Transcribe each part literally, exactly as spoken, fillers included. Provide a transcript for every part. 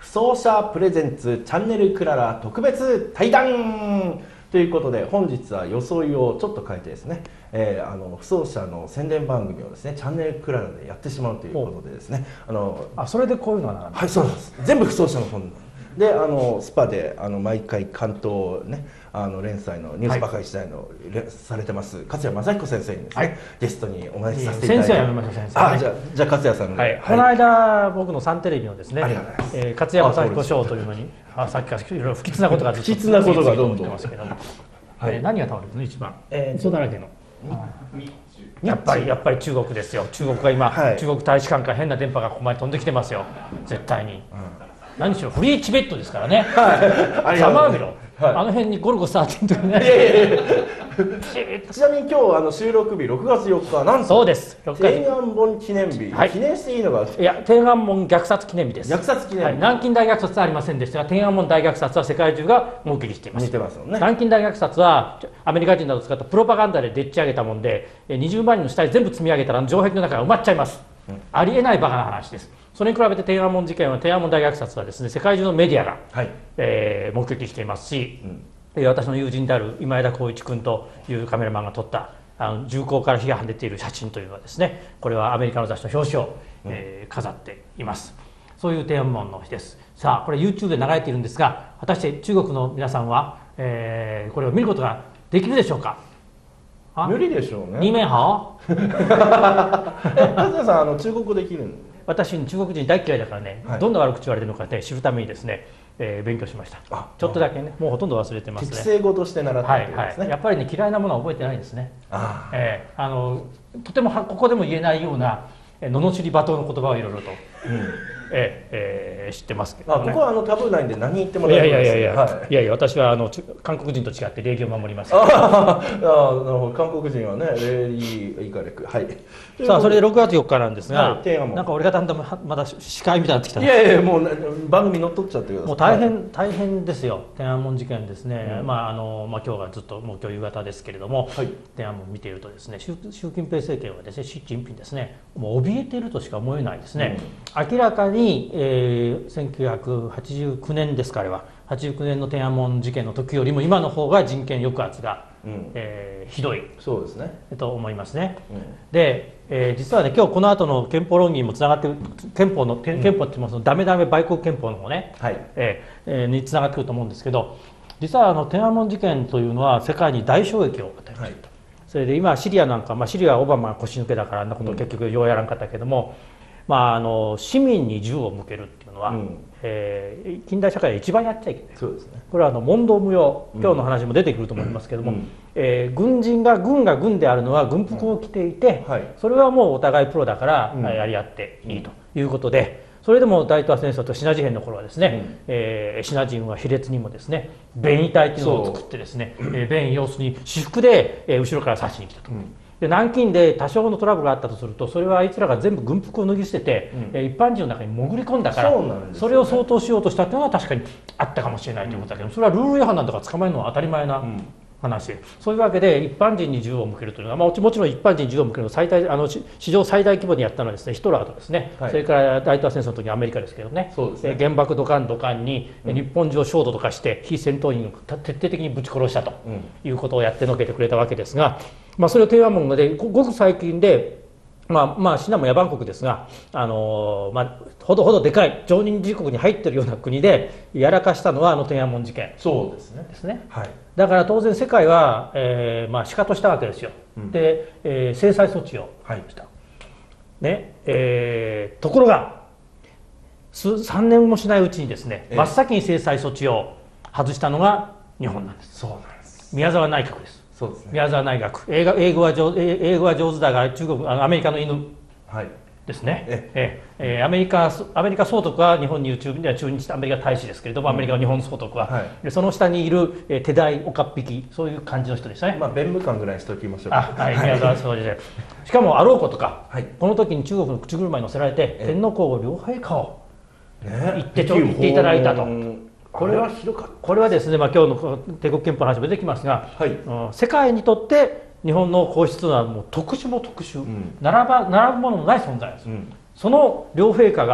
不走者プレゼンツチャンネルクララ特別対談ということで、本日は装いをちょっと変えてですね、えー、あの不走者の宣伝番組をですねチャンネルクララでやってしまうということでですね、あのあそれでこういうのがならない。 はい、そうなんです。全部不走者の本で、あのスパであの毎回関東ね、あの連載のニュースバカり時代の、はい、されてます勝谷正彦先生にですね、はい、ゲストにお招きさせていただいて、 先生はやめましょう。先生、ね、 あじゃあじゃあ勝谷さんが、 はいはい、この間僕のサンテレビのですね、えー、勝谷正彦賞というのにあさっきからいろいろ不吉なことがずっと不吉なことがどんどんますけども、はい、えー、何が倒れてるの一番、えー、嘘だらけの。やっぱりやっぱり中国ですよ。中国が今、はい、中国大使館から変な電波がここまで飛んできてますよ。絶対に。うん、何しろフリーチベットですからね。はい。ざまあみろ。はい、あの辺にゴルゴじゅうさんとかね。いやいやいやちなみに今日あの収録日ろくがつよっかなんとそうです天安門記念日、はい、記念していいのがいや天安門虐殺記念日です。 虐殺記念日、 はい、南京大虐殺はありませんでしたが天安門大虐殺は世界中が目撃しています。 似てますよね。 南京大虐殺はアメリカ人などを使ったプロパガンダででっち上げたもんでにじゅうまん人の死体全部積み上げたら城壁の中が埋まっちゃいます、うん、ありえないバカな話です。それに比べて天安門事件は天安門大虐殺はですね世界中のメディアが、はい、えー、目撃していますし、うん、私の友人である今枝浩一君というカメラマンが撮ったあの銃口から火が出ている写真というのはですね、これはアメリカの雑誌の表紙を、うん、えー、飾っています。そういう天安門の日です。さあこれ YouTube で流れているんですが、果たして中国の皆さんは、えー、これを見ることができるでしょうか。 無理でしょうね。 二面派勝谷さんあの中国語できるんで。 私中国人大嫌いだからね、はい、どんな悪口言われてるのか、ね、知るためにですね、えー、勉強しました。ちょっとだけね、もうほとんど忘れてますね。 適正語として習ってるんですね。 はいはい、やっぱりね嫌いなものは覚えてないんですね。あ、えー、あのとてもここでも言えないような罵り罵倒の言葉をいろいろと、うん、ええー、知ってますけど、ね、 あここはあのタブー内で何言っても大丈夫です。 いやいやいやいや、はい、いやいや私はあの韓国人と違って礼儀を守ります。 ああなるほど、韓国人はね礼儀いかれく、はい。 さあそれでろくがつよっかなんですが、 はい、なんか俺がだんだんまだ司会みたいになってきた。 いやいやもう番組乗っ取っちゃってください。 もう大変、はい、大変ですよ天安門事件ですね。うん、まああのまあ今日がずっともう今日夕方ですけれども、はい、天安門見ているとですね、習習近平政権はですね、習近平ですね、もう怯えているとしか思えないですね。うん、明らかに、えー、せんきゅうひゃくはちじゅうきゅうねんですか、あれははちじゅうきゅうねんの天安門事件の時よりも今の方が人権抑圧が、うん、えー、ひどいそうですねと思いますね。うん、で、えー、実はね今日この後の憲法論議にもつながって憲法の、うん、憲法って言いますとダメダメ売国憲法の方ね、はい、えー、につながってくると思うんですけど、実はあの天安門事件というのは世界に大衝撃を与えました。はい、それで今シリアなんか、まあ、シリアはオバマが腰抜けだからあんなことを結局ようやらんかったけども、うん、まあ、あの市民に銃を向けるっていうのは、うん、えー、近代社会で一番やっちゃいけない。そうですね、これはあの問答無用、今日の話も出てくると思いますけども、うん、えー、軍人が軍が軍であるのは軍服を着ていて、うん、はい、それはもうお互いプロだから、うん、やり合っていいということで、それでも大東亜戦争とシナ事変の頃はですね、うん、えー、シナ人は卑劣にもですね便衣隊というのを作ってですね、えー、便衣要するに私服で、えー、後ろから刺しに来たと。うん、で南京で多少のトラブルがあったとすると、それはあいつらが全部軍服を脱ぎ捨てて、うん、一般人の中に潜り込んだから、 そ,、ね、それを相当しようとしたというのは確かにあったかもしれないということだけど、それはルール違反なんだから捕まえるのは当たり前な話、うん、そういうわけで一般人に銃を向けるというのは、まあ、もちろん一般人に銃を向けるの最大あの史上最大規模にやったのはですねヒトラーとですね、はい、それから大東亜戦争の時にアメリカですけどね、そうですね、原爆ドカンドカンに日本中を焦土とかして非戦闘員を徹底的にぶち殺したということをやってのけてくれたわけですが、まあ、それを天安門でごく最近で、まあ、まあシナも野蛮国ですが、あのーまあ、ほどほどでかい常任理事国に入っているような国でやらかしたのはあの天安門事件。そうですね。ですね。はい。だから当然世界は、えーまあ、シカトしたわけですよ。うん、で、えー、制裁措置をした。はい、ねえー、ところがさんねんもしないうちにですね、えー、真っ先に制裁措置を外したのが日本なんです。そうなんです。宮沢内閣です。そうですね、宮沢内閣、英語英語は上英語は上手だが中国あのアメリカの犬ですね、はい、ええアメリカアメリカ総督は日本に駐日したアメリカ大使ですけれども、うん、アメリカの日本総督は、はい、その下にいるえ手代岡っ引き、そういう感じの人でしたね。まあ弁務官ぐらいにしておきましょうか。あ、はい、宮沢総理でしかもあろうことか、はい、この時に中国の口車に乗せられて天皇皇后両陛下を行ってちょ行っていただいたと。これはひどかった。これはですね、まあ、今日の帝国憲法の話も出てきますが、はい、うん、世界にとって日本の皇室というのはもう特殊も特殊、うん、並ば並ぶもののない存在です、うん、その両陛下が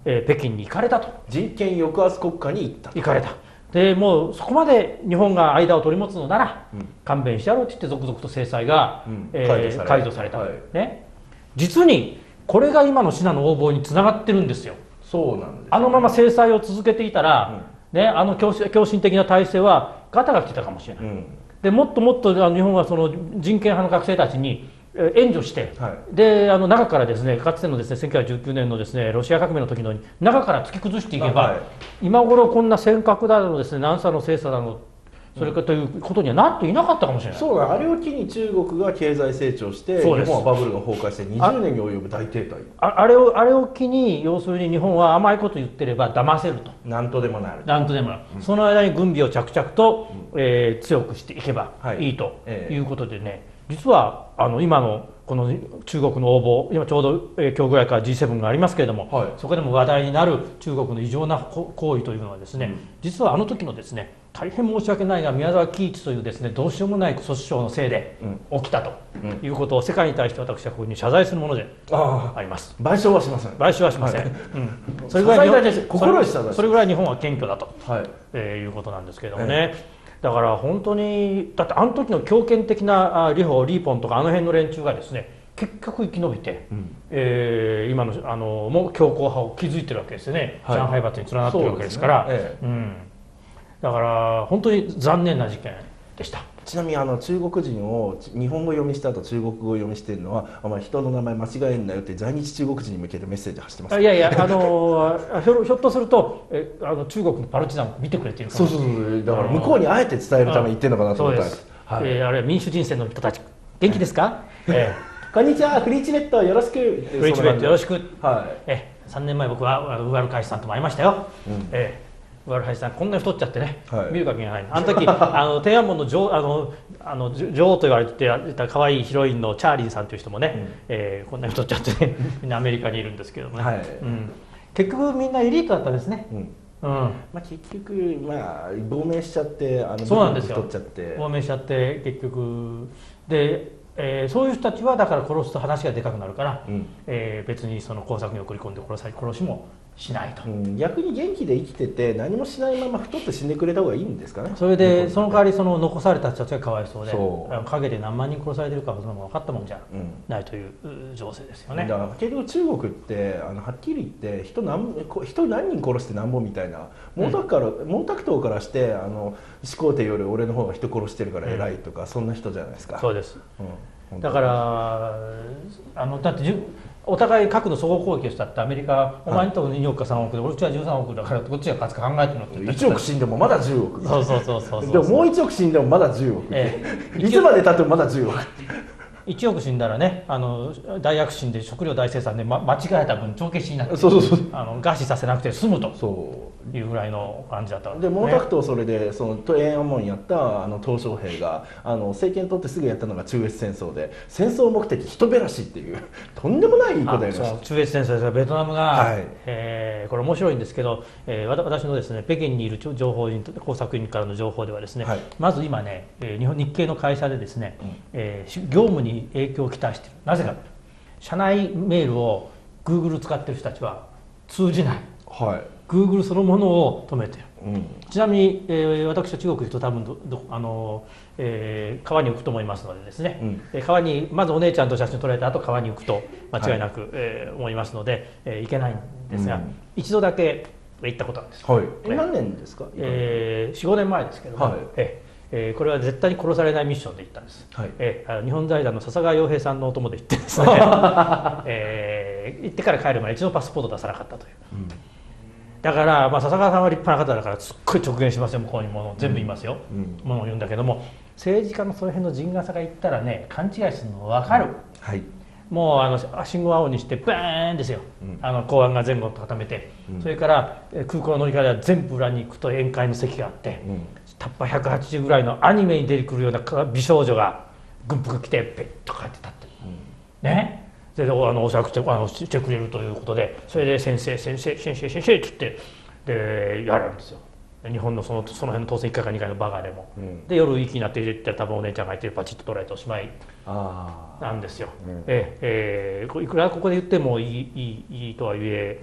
えー、北京に行かれたと。 人権抑圧国家に行った行かれた。でもうそこまで日本が間を取り持つのなら、うん、勘弁してやろうって言って続々と制裁が、うんえー、解除された、はいね、実にこれが今のシナの横暴につながってるんですよ。 そうなんです、ね、 あのまま制裁を続けていたら、うんね、あの狂信的な体制はガタが来てたかもしれない、うん、でもっともっと日本はその人権派の学生たちに援助して、はい、であの中からですねかつてのですねせんきゅうひゃくじゅうきゅうねんのですねロシア革命の時のように中から突き崩していけば、はい、今頃こんな尖閣だのですね南沙の精査だのそれかということにはなっていなかったかもしれない。 そうだ、あれを機に中国が経済成長して日本はバブルが崩壊してにじゅうねんに及ぶ大停滞。 あ, あれをあれを機に要するに日本は甘いこと言ってれば騙せると、 なんとでもなるなんとでもなる、うん、その間に軍備を着々と、うんえー、強くしていけばいいということでね、はいえー実はあの今のこの中国の横暴、今ちょうど、えー、今日ぐらいから ジーセブン がありますけれども、はい、そこでも話題になる中国の異常な行為というのはですね、うん、実はあの時のですね大変申し訳ないが宮沢喜一というですねどうしようもない訴訟のせいで起きたということを世界に対して私はここに謝罪するものであります。 賠償はしません。 賠償はしません。はいうん、それぐらい心それぐらい日本は謙虚だと、はいえー、いうことなんですけれどもね。はいだから本当にだってあの時の強権的な李鵬、李鵬とかあの辺の連中がですね結局生き延びて、うんえー、今のあのもう強硬派を築いてるわけですよね、はい、上海閥に連なってるわけですから、ねええうん、だから本当に残念な事件でした。 ちなみにあの中国人を日本語読みした後中国語読みしてるのはお前人の名前間違えんなよって在日中国人に向けてメッセージ発してます。 いやいやあのひょひょっとするとえあの中国のパルチザンを見てくれているからそうそうそうだから向こうにあえて伝えるために言ってるのかなと思ったんです。 はい、えー、あれは民主人選の人たち元気ですか？えー、こんにちはフリーチベットよろしくフリーチベットよろしく、はい、えさんねんまえ僕はウガルカイさんとも会いましたよ。うんえーウガルハイさんこんなに太っちゃってね、はい、見るわけがない。あの時あの天安門の女あのあの女王と言われていた可愛いヒロインのチャーリーさんという人もね、うんえー、こんなに太っちゃってねみんなアメリカにいるんですけどね、はいうん、結局みんなエリートだったんですね。うんうんまあ、結局、まあ、亡命しちゃってあのそうなんですよ太っちゃって亡命しちゃって結局で、えー、そういう人たちはだから殺すと話がでかくなるから、うんえー、別にその工作に送り込んで殺され殺しもしないと、うん、 逆に元気で生きてて何もしないまま太って死んでくれた方がいいんですかね。 それでその代わりその残された人たちがかわいそうでそう陰で何万人殺されてるかその分かったもんじゃないという情勢ですよね。 だから結局中国ってあのはっきり言って人 何, 人何人殺してなんぼみたいな毛沢から、うん、毛沢東からしてあの始皇帝より俺の方が人殺してるから偉いとか、うん、そんな人じゃないですか。 そうです、うん、だからあのだってお互い核の総合攻撃をしたってアメリカはお前にとにおくかさんおくで俺うちはじゅうさんおくだからこっちが勝つか考えてるのっていちおく死んでもまだじゅうおくそうそうそうそうでももういちおく死んでもまだじゅうおく、ええ、いつまでたってもまだじゅうおくいちおく死んだらねあの大躍進で食料大生産で、ま、間違えた分帳消しになってそうそうそうあの餓死させなくて済むとそういうぐらいの感じだったわけで、ね、毛沢東それでその天安門やったあの鄧小平があの政権取ってすぐやったのが中越戦争で戦争目的人減らしっていうとんでもないことやりました。 中越戦争ですがベトナムが、はいえー、これ面白いんですけど、えー、私のですね北京にいる情報員工作員からの情報ではですね、はい、まず今ね日本日系の会社でですね、うんえー、業務に影響をきたしている。なぜか、はい、社内メールを Google 使ってる人たちは通じない、はい、Google そのものを止めている、うん、ちなみに、えー、私は中国行くと多分どどあの、えー、川に浮くと思いますのでですね、うん、川にまずお姉ちゃんと写真撮られた後川に浮くと間違いなく、はいえー、思いますので、えー、行けないんですが、うん、一度だけ行ったことあるんです、 はいえー、何年ですか、 えー、よん、ごねんまえですけども、はいえーえー、これは絶対に殺されないミッションで行ったんです、はいえー、日本財団の笹川洋平さんのお供で行ってですね、えー、行ってから帰るまで一度パスポート出さなかったという、うん、だから、まあ、笹川さんは立派な方だからすっごい直言しますよ向こうにもの全部言いますよ、うん、ものを言うんだけども政治家のその辺の人傘が言ったらね勘違いするの分かる、うんはいもうあの信号青にしてバーンですよ、うん、あの公安が前後と固めて、うん、それから空港の乗り換えは全部裏に行くと宴会の席があって、うん、タッパひゃくはちじゅうぐらいのアニメに出てくるような美少女が軍服着てペッとかって立ってる、うん、ねそれであのおそらくしてあのしてくれるということでそれで先生先生先生先生って言ってでやるんですよ日本のそのその辺の当選いっかいかにかいのバカでも、うん、で夜息になっていったら多分お姉ちゃんがいてパチッと取られておしまいなんですよ、うんええいくらここで言ってもいいいいいいとはいえ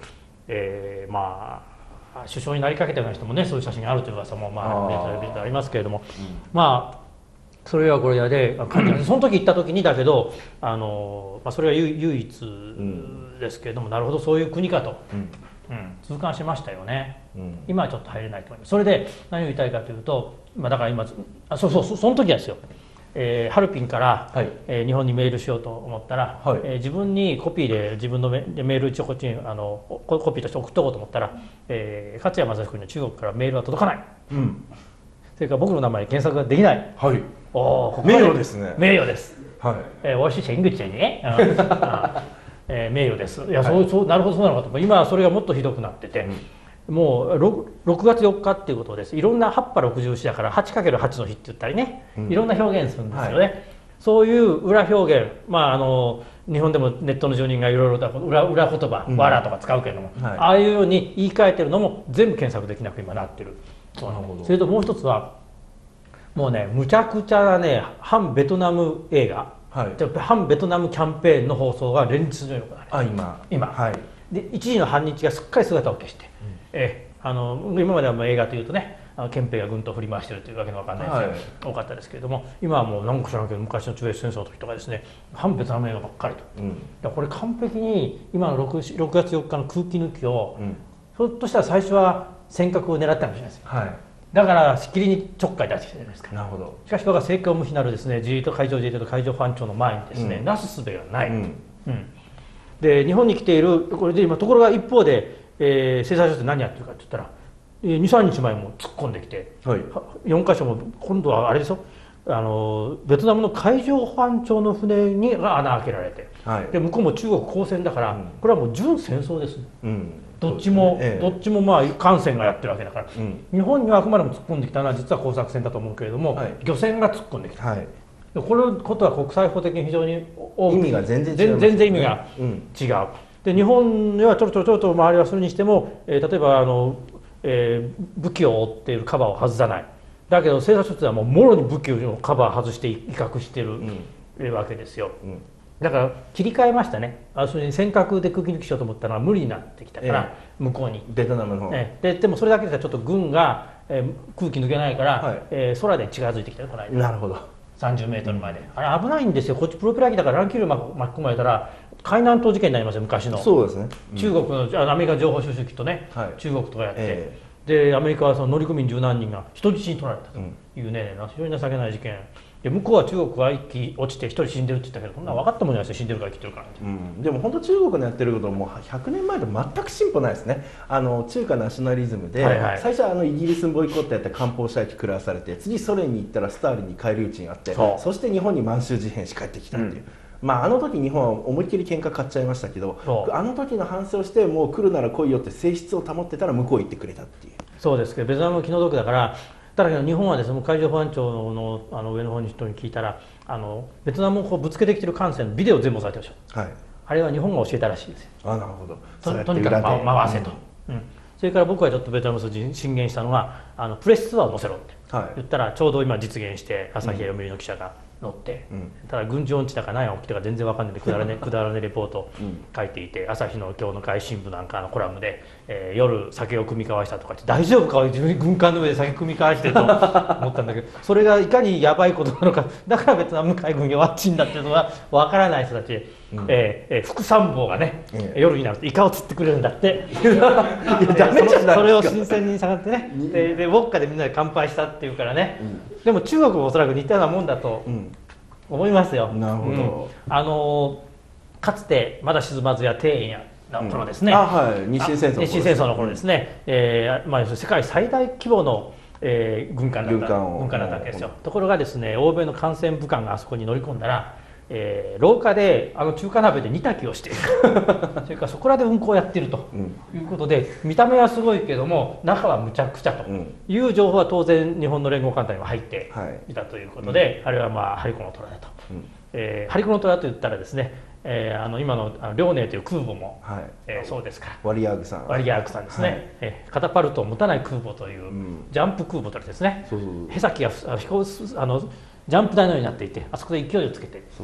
えー、まあ首相になりかけたような人もねそういう写真があるという噂もまあありますけれども、うん、まあそれはこれやでその時行った時にだけどあの、まあ、それは唯一ですけれども、うん、なるほどそういう国かと、うんうん、痛感しましたよね、うん、今はちょっと入れないと思います。それで何を言いたいかというと、まあ、だから今あそうそうその時はですよ、えー、ハルピンから、はいえー、日本にメールしようと思ったら、はいえー、自分にコピーで自分のメメール一応こっちにあのコピーとして送っとこうと思ったら、えー、勝谷正彦の中国からメールは届かない、うん、それから僕の名前検索ができない、はい、おここ名誉ですね。名誉です。はい。えー、我是陳口ね。えー、名誉です。いや、はい、そうそうなるほどそうなのかと。今はそれがもっとひどくなってて、うん、もう 6, ろくがつよっかっていうことです。いろんなはっぱろくじゅうよんだから はちかけるはち の日って言ったりね、うん、いろんな表現するんですよね。はい、そういう裏表現、まああの日本でもネットの住人がいろいろと裏裏言葉、うん、わらとか使うけれども、はい、ああいうように言い換えてるのも全部検索できなく今なってる。そうなるほど。それともう一つは。もうねむちゃくちゃなね反ベトナム映画、はい、反ベトナムキャンペーンの放送が連日のように行われて、あ今今、はい、で一時の反日がすっかり姿を消して、うん、えあの今まではもう映画というとね憲兵が軍と振り回してるというわけのわかんないですが、はい、多かったですけれども今はもう何か知らんけど昔の中越戦争の時とかですね反ベトナム映画ばっかりと、うん、だこれ完璧に今の 6, ろくがつよっかの空気抜きを、うん、ひょっとしたら最初は尖閣を狙ったかもしれないですよ、はいだからしきりにちょっかい出してきたじゃないですか。なるほど。しかし我が政教無比なるですね自衛隊海上自衛隊と海上保安庁の前にですね、うん、なすすべがない、うんうん、で日本に来ているこれで今ところが一方で、えー、制裁所って何やってるかって言ったら、えー、にさんにちまえも突っ込んできて、はい、よんか所も今度はあれでしょあのベトナムの海上保安庁の船に穴開けられて、はい、で向こうも中国公船だから、うん、これはもう純戦争ですね、うんどっちも、ええ、どっちもまあ艦船がやってるわけだから、うん、日本にはあくまでも突っ込んできたのは実は工作船だと思うけれども、はい、漁船が突っ込んできた、はい、このことは国際法的に非常に大きい意味が全然違う、ね、全然意味が違う、うん、で日本にはちょろちょろちょろと周りはするにしても、えー、例えばあの、えー、武器を覆っているカバーを外さないだけど製作所ではもうもろに武器のカバーを外して威嚇してる、うん、わけですよ、うんだから切り替えましたね。あそれに尖閣で空気抜きしようと思ったのは無理になってきたから、ええ、向こうにベトナムの方、 ええ、で, でもそれだけではちょっと軍が、えー、空気抜けないから、はいえー、空で近づいてきたよこの間なるほどさんじゅうメートルまで、うん、あれ危ないんですよこっちプロペラ機だから乱気流巻き込まれたら海南島事件になりますよ昔のそうですね、 うん、中国のアメリカ情報収集機とね、はい、中国とかやって、えー、でアメリカはその乗組員十何人が人質に取られたというね、うん、非常に情けない事件で向こうは中国は一気落ちて一人死んでるって言ったけどこんな分かったもんじゃないですよ死んでるから生きてるから、 うん、でも本当中国のやってることはもうひゃくねんまえと全く進歩ないですねあの中華ナショナリズムで、はいはい、最初はあのイギリスにボイコットやって艦砲射撃食らわされて次ソ連に行ったらスターリンに返り討ちにあってそ, そして日本に満州事変し帰ってきたっていう、うんまあ、あの時日本は思いっきり喧嘩買っちゃいましたけどあの時の反省をしてもう来るなら来いよって性質を保ってたら向こう行ってくれたっていうそうですけどベトナムも気の毒だからだけど日本はですね海上保安庁 の, あの上の方の人に聞いたらあのベトナムをこうぶつけてきてる艦船のビデオ全部押さえてるでしょ、はい、あれは日本が教えたらしいですよあなるほどと, とにかく回せと、うんうん、それから僕はちょっとベトナムに進言したのはあのプレスツアーを載せろって、はい、言ったらちょうど今実現して朝日や読売の記者が乗って、うん、ただ軍事音痴だか何が起きたか全然わかんないでくだらねくだらねレポートを書いていて、うん、朝日の今日の外信部なんかのコラムで、えー、夜酒を酌み交わしたとかって大丈夫か自分軍艦の上で酒酌み交わしてると思ったんだけどそれがいかにやばいことなのかだからベトナム海軍弱っちいんだっていうのがわからない人たち、うんえーえー、副参謀がね、うん、夜になるとイカを釣ってくれるんだっていやダメじゃないですかそれを新鮮に下がってねででウォッカでみんなで乾杯したっていうからね、うん、でも中国もおそらく似たようなもんだと、うん思いますよ。 なるほど。 うん、あのかつてまだ沈まずや庭園やの頃ですね。 うん、あはい。日清戦争の頃、 日清戦争の頃ですね。うん、えー、まあ世界最大規模の、えー、軍艦だった軍艦だったわけですよ。ところがですね、欧米の艦船武艦があそこに乗り込んだら、えー、廊下であの中華鍋で煮炊きをしている。それからそこらで運航をやっているということで、うん、見た目はすごいけども中はむちゃくちゃという情報は当然日本の連合艦隊には入っていたということで、はいうん、あれはまあハリコの虎だと、うんえー、ハリコの虎と言ったらですね、えー、あの今の遼寧という空母も、はいえー、そうですからワリアーグさんワリアーグさんですね、はいえー、カタパルトを持たない空母という、うん、ジャンプ空母とですね、そうそうそうへさきがあの飛行あのジャンプ台のようになっていてあそこで勢いをつけて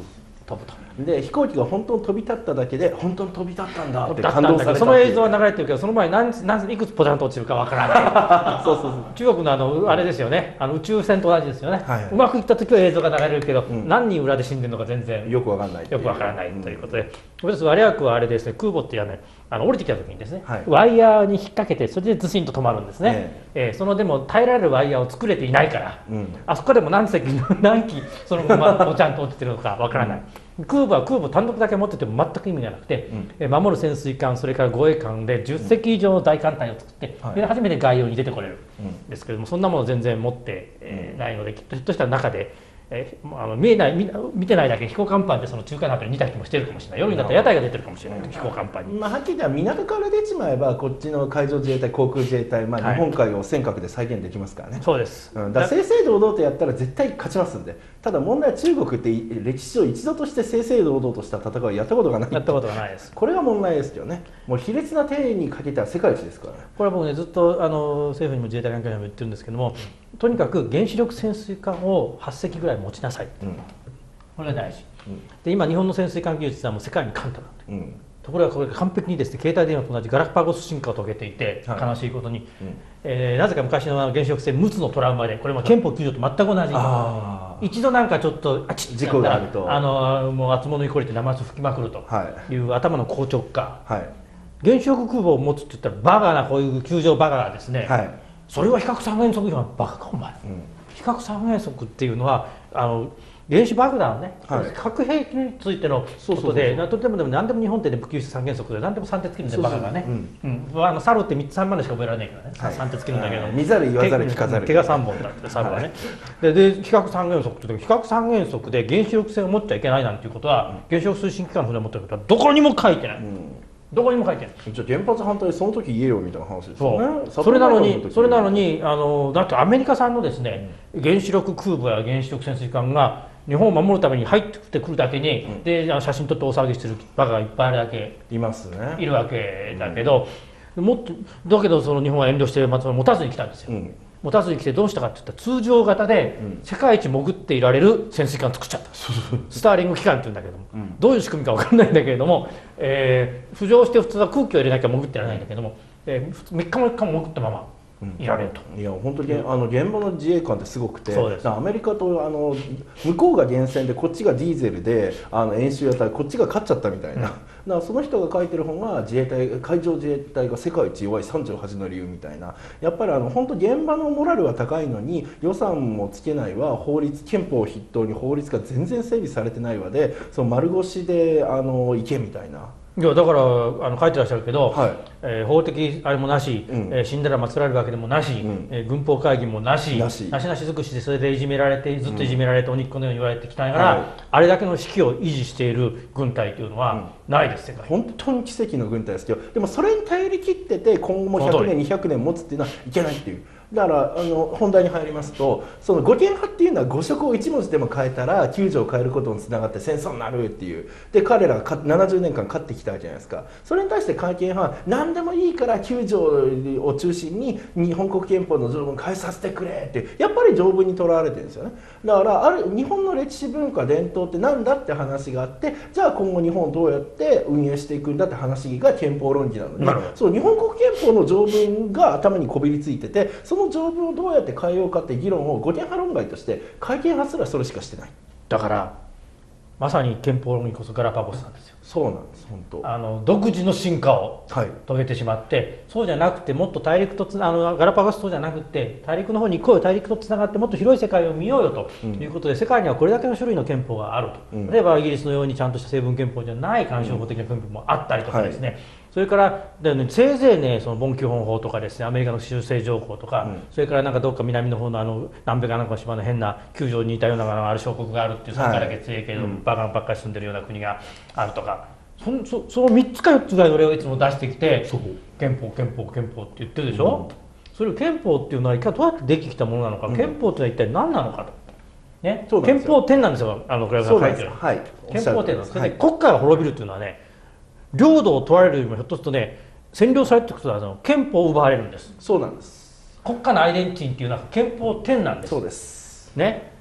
飛ぶと。 で飛行機が本当に飛び立っただけで本当に飛び立ったんだって感動された。 その映像は流れてるけど、その前何何いくつポジャンと落ちるかわからないそうそうそう、 中国のあのあれですよね、あの宇宙船と同じですよね、はいはい、うまくいった時は映像が流れるけど、うん、何人裏で死んでるのか全然よくわかんないよくわからないということで、うん、私我役はあれですね、空母っていうのはね、あの降りてきた時にですね、はい、ワイヤーに引っ掛けてそれでズシンと止まるんですね、えー、えー、そのでも耐えられるワイヤーを作れていないから、うん、あそこでも何隻何機そのままポチャンと落ちてるのかわからない、うん、空母は空母単独だけ持ってても全く意味がなくて、うん、守る潜水艦、それから護衛艦でじゅっ隻以上の大艦隊を作って、うん、で初めて外洋に出てこれるんですけれども、そんなもの全然持って、えー、ないので、きっとひょっとしたら中でえあの見えない 見, 見てないだけ飛行甲板でその中間の辺りに似た気もしてるかもしれない、夜になったら屋台が出てるかもしれない、飛行甲板に、 まあ、はっきり言ったら港から出ちまえばこっちの海上自衛隊、航空自衛隊、まあ、日本海を尖閣で再現できますからね、はい、 そうです、 うん、だから正々堂々とやったら絶対勝ちますんで、ただ問題は中国って歴史上一度として正々堂々とした戦いをやったことがない、 やったことがないです、 これが問題ですけどね、もう卑劣な手にかけたら世界一ですからね。 これは僕ね、ずっとあの政府にも自衛隊関係者にも言ってるんですけども、とにかく原子力潜水艦をはっ隻ぐらい持ちなさい、うん、これが大事、うん、で今日本の潜水艦技術はもう世界に冠たなんで、うん、ところがこれ完璧にですね、携帯電話と同じガラパゴス進化を遂げていて、はい、悲しいことに、うん、えー、なぜか昔の原子力船陸奥のトラウマで、これも憲法きゅう条と全く同じ、一度なんかちょっとあちっ事故があると、 あのもう厚物にこれて生圧吹きまくるという、はい、頭の硬直化、はい、原子力空母を持つって言ったらバカな、こういう球場バカがですね、はい、それは比較三原則違反、バカかお前、うん、比較三原則っていうのはあの原子爆弾ね、はい、核兵器についてのことで、とてもでも何でも日本ってね、普及して三原則で何でもさんてつけるんで、バカがね、サルってみっつさんまでしか覚えられないからね、はい、さんてつけるんだけど、 見ざる言わざる聞かざる、 毛がさんぼんだってサルはね、はい、でで比較三原則って比較三原則で原子力船を持っちゃいけないなんていうことは、うん、原子力推進機関の船を持ってることはどこにも書いてない。うん、どこにも書いてない。 じゃあ原発反対その時言えよみたいな話ですよね。 それなのにそれなのにあのだってアメリカ産のですね、うん、原子力空母や原子力潜水艦が日本を守るために入ってきてくるだけに、うん、で写真撮って大騒ぎしてるバカがいっぱいあるだけいますね。 いるわけだけど、うん、もっとだけどその日本は遠慮してまた持たずに来たんですよ。うん、持たずに来てどうしたかっていったら通常型で世界一潜っていられる潜水艦を作っちゃった、うん、スターリング機関っていうんだけども、うん、どういう仕組みか分からないんだけれども、えー、浮上して普通は空気を入れなきゃ潜ってやらないんだけども、えー、みっかもみっかも潜ったままいられると、 うん、いや本当に、うん、あの現場の自衛官ってすごくて、アメリカとあの向こうが原潜でこっちがディーゼルであの演習やったらこっちが勝っちゃったみたいな、うん、だからその人が書いてる本が自衛隊海上自衛隊が世界一弱いさんじゅうはちの理由みたいな、やっぱりあの本当現場のモラルは高いのに予算もつけないわ、法律憲法を筆頭に法律が全然整備されてないわで、その丸腰であの行けみたいな。 いやだからあの書いてらっしゃるけど、はい、えー、法的あれもなし、うん、えー、死んだら祀られるわけでもなし、うん、えー、軍法会議もなし、なしなしなし尽くしでそれでいじめられてずっといじめられて、うん、お肉のように言われてきたから、はい、あれだけの士気を維持している軍隊というのはないです、世界。 本当に奇跡の軍隊ですけど、でもそれに頼り切ってて今後もひゃくねんにひゃくねん持つっていうのはいけないっていう。だからあの本題に入りますと、その護憲派っていうのは誤色をいち文字でも変えたらきゅう条を変えることにつながって戦争になるっていうで、彼らがななじゅうねんかん勝ってきたじゃないですか。それに対して改憲派は何でもいいからきゅう条を中心に日本国憲法の条文を変えさせてくれってやっぱり条文にとらわれてるんですよね。だからある日本の歴史文化伝統って何だって話があって、じゃあ今後日本をどうやって運営していくんだって話が憲法論議なのに、そう日本国憲法の条文が頭にこびりついてて、その条文をどうやって変えようかって議論を護憲派論外として改憲派すらそれしかしてない。 だからまさに憲法論議こそガラパゴスなんですよ。 そうなんです。本当あの独自の進化を遂げてしまって、はい、そうじゃなくてもっと大陸とつあのガラパゴス島じゃなくて大陸の方に行こうよ、大陸とつながってもっと広い世界を見ようよということで、うん、世界にはこれだけの種類の憲法があると、うん、例えばイギリスのようにちゃんとした成分憲法じゃない干渉法的な憲法もあったりとかですね、うん、はい、それからで、ね、せいぜいねそのボン基本法とかですね、アメリカの修正条項とか、うん、それからなんかどっか南の方のあの南米かなんかの島の変なきゅう条に似たようなのがある小国があるっていうさんから血液のバカばっかり住んでるような国があるとか。そ, そ, そのみっつかよっつぐらいの例をいつも出してきて憲法憲法憲法って言ってるでしょ、うん、それを憲法っていうのは一体どうやってできてきたものなのか、うん、憲法っていうのは一体何なのかと、ね、憲法典なんですよ、あの倉田さんが書いてる、はい、憲法典なんです、はい、国家が滅びるっていうのはね、領土を取られるよりもひょっとするとね、占領されていくことはその憲法を奪われるんです。 そうなんです。 国家のアイデンティティっていうのは憲法典なんです。 そうですね。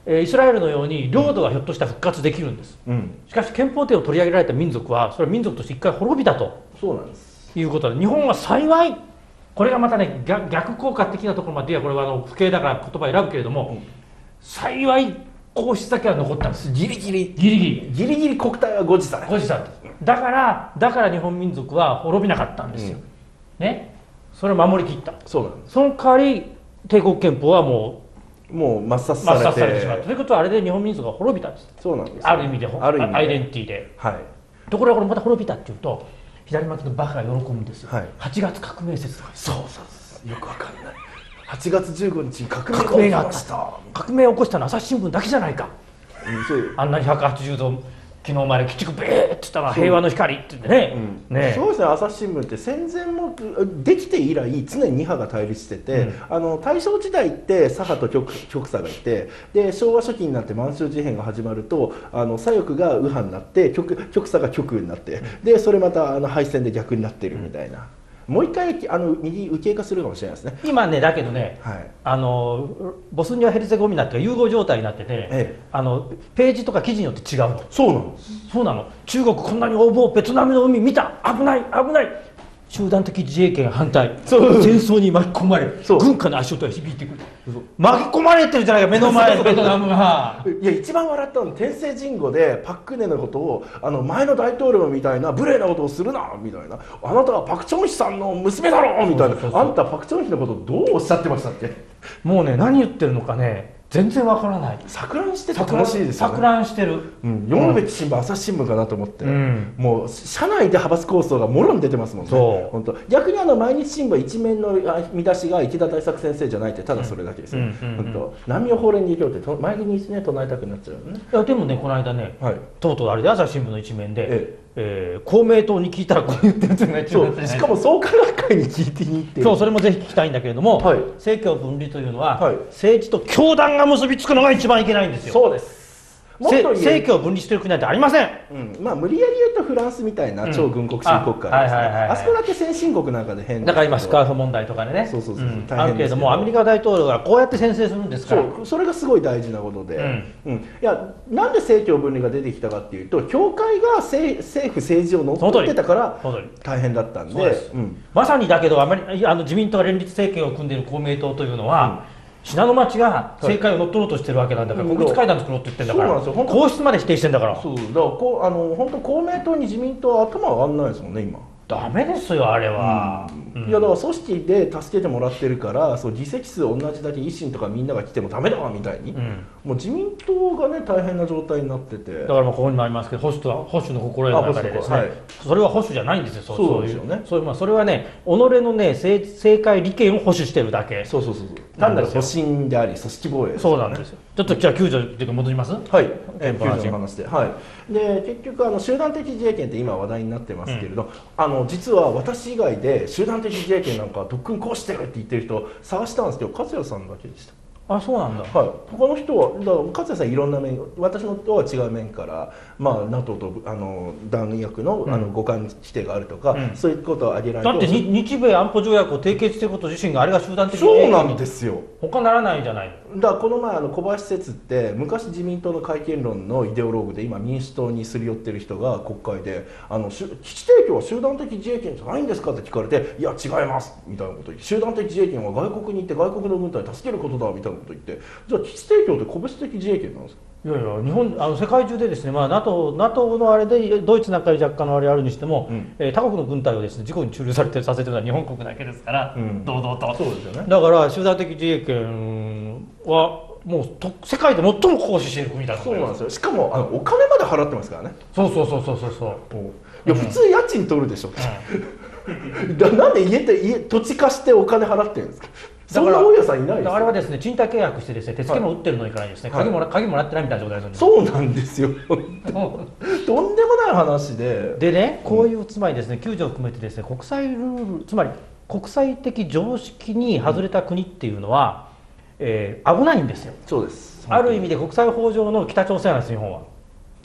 えー、イスラエルのように領土がひょっとしたら復活できるんです、うん、しかし憲法典を取り上げられた民族はそれは民族として一回滅びたとそうなんですいうことで、日本は幸いこれがまたね逆効果的なところまではこれはあの不敬だから言葉を選ぶけれども、うん、幸い皇室だけは残ったんです。 ギリギリギリギリギリギリ国体は護持された。 護持された。だからだから日本民族は滅びなかったんですよ、うん、ね、それを守りきった。 そうなんです。 その代わり帝国憲法はもうもう抹殺されて抹殺されてしまったということは、あれで日本民族が滅びたんです。 そうなんです、ね、 ある意味である意味でアイデンティティで、 はい、 ところがこれまた滅びたっていうと左巻きのバカが喜ぶんですよ、はい、はちがつ革命説とか。 そうそうそう、よくわかんない。はちがつじゅうごにちに革命があった。革命を起こしたのは朝日新聞だけじゃないか、うん、そうあんなにひゃくはちじゅうど昨日まで鬼畜ベーって言ったのは平和の光って言ってね、 うん、ね、そうですね。朝日新聞って戦前もできて以来常にに派が対立してて、うん、あの大正時代って左派と 極, 極左がいて、で昭和初期になって満州事変が始まるとあの左翼が右派になって 極, 極左が極右になって、でそれまたあの敗戦で逆になってるみたいな、うん、もう一回あの右右傾化するかもしれないですね。 今ねだけどね、はい、あのボスニア・ヘルツェゴビナっていう融合状態になってて、ええ、あのページとか記事によって違うの。 そうなのそうなの。中国こんなに横暴、ベトナムの海見た、危ない危ない、集団的自衛権反対、戦争に巻き込まれる、軍歌の足音が響いてくる、巻き込まれてるじゃないか目の前のベトナムが。 いや一番笑ったの天聖人語でパク・クネのことをあの前の大統領みたいな無礼なことをするなみたいな、あなたはパク・チョンヒさんの娘だろみたいな、あんたパク・チョンヒのことどうおっしゃってましたっけ。 もうね何言ってるのかね全然わからない。 錯乱してて楽しいですよね。 錯乱してる、 うん、読むべき新聞、朝日新聞かなと思って、うん、もう社内で派閥構想がもろに出てますもんね。そう本当。逆にあの毎日新聞一面の見出しが池田大作先生じゃないってただそれだけですよ。南洋法蓮華経って前にね唱えたくなっちゃうね。 いやでもねこの間ね、はい、とうとうあれで朝日新聞の一面で、えええー、公明党に聞いたらこう言ってるっていうのが一番、 そうしかも創価学会に聞いてに行ってる。 そうそれもぜひ聞きたいんだけれども、はい、政教分離というのは、はい、政治と教団が結びつくのが一番いけないんですよ。 そうです。 政教分離してる国なんてありません、 うん、まあ無理やり言うとフランスみたいな超軍国主義国家ですね。あそこだけ先進国なんかで変だから今スカーフ問題とかでね、そうそうそう、うん、あるけれどもアメリカ大統領がこうやって宣誓するんですから、 そうそれがすごい大事なことで、うんうん、いやなんで政教分離が出てきたかっていうと教会が 政, 政府政治を乗っ取ってたから大変だったん で, で、 うん、まさにだけどアメリあの自民党が連立政権を組んでいる公明党というのは、うん信濃町が政界を乗っ取ろうとしてるわけなんだから、はい、国立会談作ろうって言ってんだから、皇室まで否定してんだから。 そうだからこうあの本当公明党に自民党は頭上がんないですもんね今。 ダメですよあれは、 うんうん、いやだから組織で助けてもらってるからそう議席数同じだけ維新とかみんなが来てもダメだみたいに、うん、もう自民党がね大変な状態になってて、 だからまあここにもありますけど保守とは保守の心得の中でですね、はい、それは保守じゃないんですよ。そうそうですよね。そういうまあそれはね己のね政政界利権を保守してるだけ。 そうそうそうそう単なる保身であり組織防衛です、 ね、そうなんですよ。ちょっとじゃあ救助っていうか戻ります。 はい、えー、救助の話で、はい、で結局あの集団的自衛権って今話題になってますけれど、うん、あの実は私以外で集団的自衛権なんか特訓こうしてるって言ってる人探したんですけど勝谷さんだけでした。 あ、そうなんだ。 はい。他の人はだから勝谷さんいろんな面、私のとは違う面から、まあ ナトー とあの弾薬の、うん、あの互換規定があるとか、うん、そういうことを挙げられて。 だって日米安保条約を締結していること自身があれが集団的自衛権。そうなんですよ。 他ならないじゃない。 だからこの前あの小林節って昔自民党の改憲論のイデオローグで今民主党にすり寄ってる人が国会であの基地提供は集団的自衛権じゃないんですかって聞かれて、いや違いますみたいなこと言って、集団的自衛権は外国に行って外国の軍隊を助けることだみたいなこと言って、じゃあ基地提供って個別的自衛権なんですか。 いやいや日本あの世界中でですね、まあ、NATO, NATO のあれでドイツなんかに若干のあれあるにしても、うんえー、他国の軍隊をですね自己に駐留されてさせてるのは日本国だけですから、うん、堂々とそうですよね。 だから集団的自衛権はもうと世界で最も行使している国だと思います。そうなんですよ。しかもあのお金まで払ってますからね。 そうそうそうそうそうそう。 いや普通家賃取るでしょ。うん、だなんで家って家土地貸してお金払ってるんですか。そんな大家さんいないですよ。 あれはですね賃貸契約してですね手付けも打ってるのにからですね、はい、鍵もら鍵もらってないみたいな状態ですよね。そうなんですよ。とんでもない話で。 でねこういうつまりですね救助を含めてですね国際ルールつまり国際的常識に外れた国っていうのは、うんえー、危ないんですよ。 そうです。 ある意味で国際法上の北朝鮮なんです日本は。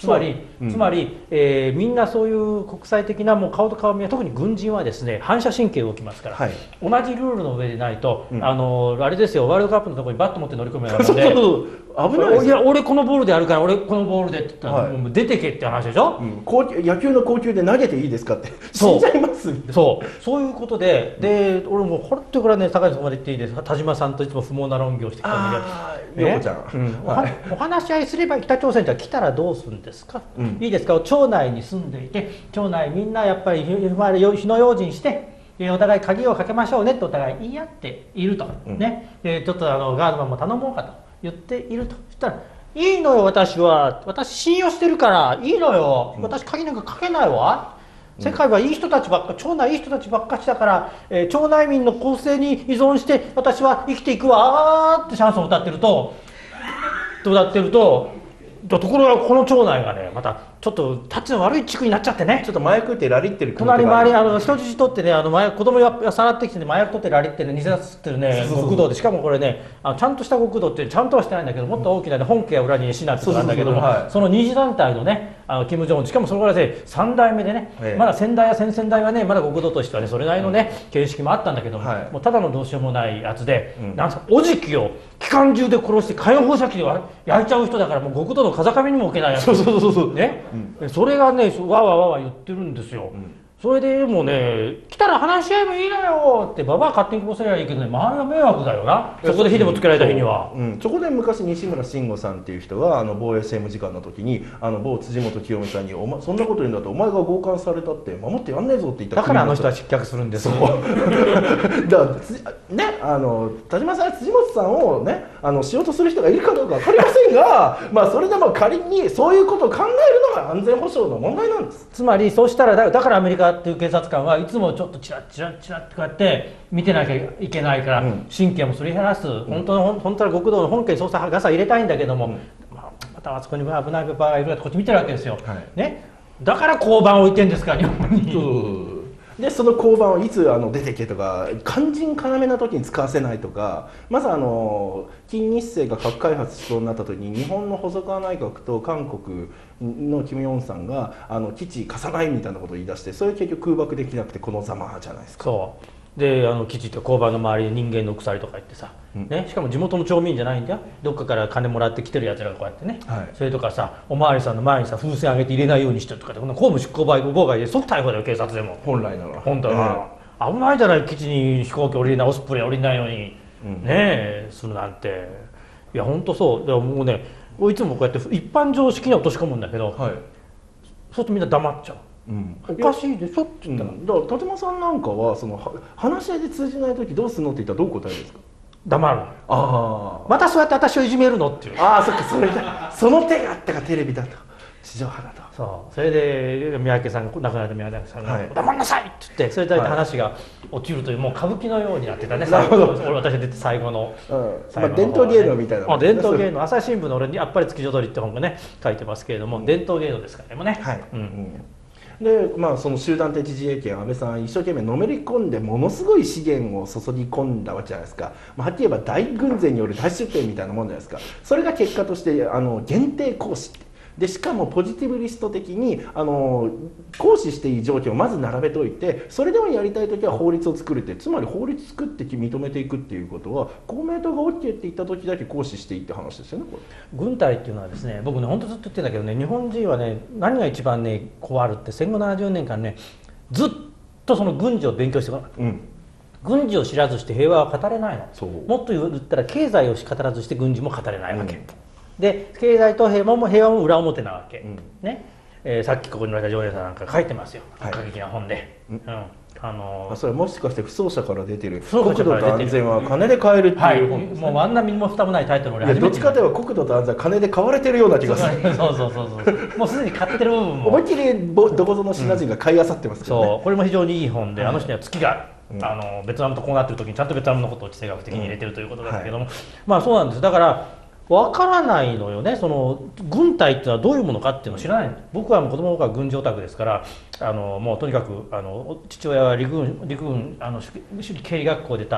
つまり、うん、つまり、えー、みんなそういう国際的なもう顔と顔見は特に軍人はですね反射神経動きますから、はい、同じルールの上でないと、うん、あのあれですよワールドカップのところにバット持って乗り込むようなので危ないですよ。いや俺このボールでやるから俺このボールでって言ったら、はい、もう出てけって話でしょ、うん、 高野球の高級で投げていいですかって死んじゃいますそうそういうことで、で俺もほってこれはね高橋さんまで言っていいですか、田島さんといつも不毛な論議をしてきたんだけど、ね、 陽子ちゃん、 うんはい、お話し合いすれば北朝鮮じゃ来たらどうするんですか、うん、いいですか、町内に住んでいて町内みんなやっぱり火の用心してお互い鍵をかけましょうねってお互い言い合っていると、うん、ね、でちょっとあのガードマンも頼もうかと言っていると。そしたらいいのよ私は私信用してるからいいのよ、うん、私鍵なんかかけないわ、うん、世界はいい人たちばっか町内いい人たちばっかしだから、えー、町内民の構成に依存して私は生きていくわってシャンソンを歌ってると歌ってるとところがこの町内がねまたちょっとタッチの悪い地区になっちゃってね、 ちょっと麻薬ってラリってる隣周りあの人質取ってねあの麻薬子供がさらってきてね麻薬取ってラリってる偽札ってるね極道で、しかもこれねあのちゃんとした極道ってちゃんとはしてないんだけどもっと大きな、ね、本家や裏にシナってなんだけども、はい、その二次団体のねあの金正恩しかもそれからねさん代目でね、ええ、まだ先代や先々代はねまだ極道としてはねそれなりのね、うん、形式もあったんだけども、はい、もうただのどうしようもないやつで、うん、なんかおじきを機関銃で殺して火炎放射器で焼いちゃう人だからもう極道の風上にも置けないやつ、そうそうそうそうね、うん、それがねわーわーわーわー言ってるんですよ、うん、それでもうね来たら話し合えばいいのよってババア勝手に殺せりゃいいけどね周りは迷惑だよな、そこで火でもつけられた日にはそ, う、うん、そこで昔西村慎吾さんっていう人があの防衛政務次官の時にあの某辻元清美さんにお、ま、そんなこと言うんだとお前が強姦されたって守ってやんねえぞって言っただからあの人は失脚するんですよだからねあの田島さん辻元さんをねあのしようとする人がいるかどうか分かりませんがまあそれでも仮にそういうことを考えるのが安全保障の問題なんです。 つまりそうしたら だ, だからアメリカっていう警察官はいつもちょっとチラッチラッチラッってこうやって見てなきゃいけないから、うん、神経もすり減らす、うん、本当の本当は極道の本家に捜査ガサ入れたいんだけども、うんまあ、またあそこに危ないペーパーがいるからこっち見てるわけですよ、はいね、だから交番を置いてるんですから日本に。 でその交番をいつあの出てけとか肝心要な時に使わせないとか、まずあの金日成が核開発しそうになった時に日本の細川内閣と韓国のキム・ヨンさんがあの基地貸さないみたいなことを言い出して、それ結局空爆できなくてこのざまじゃないですか。 そうであの基地って交番の周りで人間の鎖とか言ってさ、うんね、しかも地元の町民じゃないんだよ、どっかから金もらってきてるやつらがこうやってね、はい、それとかさおまわりさんの前にさ風船あげて入れないようにしてるとかでこの公務執行妨害で即逮捕だよ警察でも本来なら本当は、えー、危ないじゃない基地に飛行機降りれないオスプレイ降りないように、うん、ねえするなんて。いや本当そうでももうねいつもこうやって一般常識に落とし込むんだけど、はい、そうするとみんな黙っちゃう。うん、おかしいでしょって言ったら、うん、だから立間さんなんかはその話し合いで通じない時どうするのって言ったらどう答えるんですか？ 黙る。ああまたそうやって私をいじめるのっていう。 ああそっかそれだその手があったかテレビだと地上波だと。 そうそれで三宅さんが亡くなった三宅さんが、はい、黙んなさいって言ってそれで話が落ちるという、もう歌舞伎のようになってたね。なるほど。俺私が出て最後の、うん最後の、ねまあ、伝統芸能みたいな、 ね、伝統芸能朝日新聞の俺にやっぱり月女鳥って本がね書いてますけれども、うん、伝統芸能ですからねもね。はい。うんうんでまあ、その集団的自衛権安倍さん一生懸命のめり込んでものすごい資源を注ぎ込んだわけじゃないですか、まあ、はっきり言えば大軍勢による大出兵みたいなもんじゃないですか。それが結果としてあの限定行使でしかもポジティブリスト的にあの行使していい条件をまず並べておいて、それでもやりたい時は法律を作るって、つまり法律作って認めていくっていうことは公明党が OK って言った時だけ行使していいって話ですよね。これ軍隊っていうのはですね、僕ね本当ずっと言ってるんだけどね、日本人はね何が一番ね困るって戦後ななじゅうねんかんねずっとその軍事を勉強してこなかった、うん、軍事を知らずして平和は語れないの。もっと言ったら経済を語らずして軍事も語れないわけ、うん、で経済と平和も平和も裏表なわけ、うん、ねえー、さっきここに言われた常連さんなんか書いてますよ、はい、過激な本で、うん、あのー、 それもしかして不走者から出てる国土と安全は金で買えるっていう本ですね、 はい、もうあんな身も蓋もないタイトル俺初めて。 いやどっちかというと国土と安全は金で買われてるような気がする。 そうそうそうそうもうすでに買ってる部分も思いっきりどこぞのシナ人が買い漁ってますけどね、 うん、そうこれも非常にいい本で、はい、あの人には月がある、うん、あのベトナムとこうなってる時にちゃんとベトナムのことを地政学的に入れてるということだけども、うんはい、まあそうなんです。だから分からないのよね、その軍隊っていうのはどういうものかっていうのを知らない。僕はもう子供の頃から軍事オタクですから、あのもうとにかくあの父親は陸軍陸軍あの主義経理学校で出た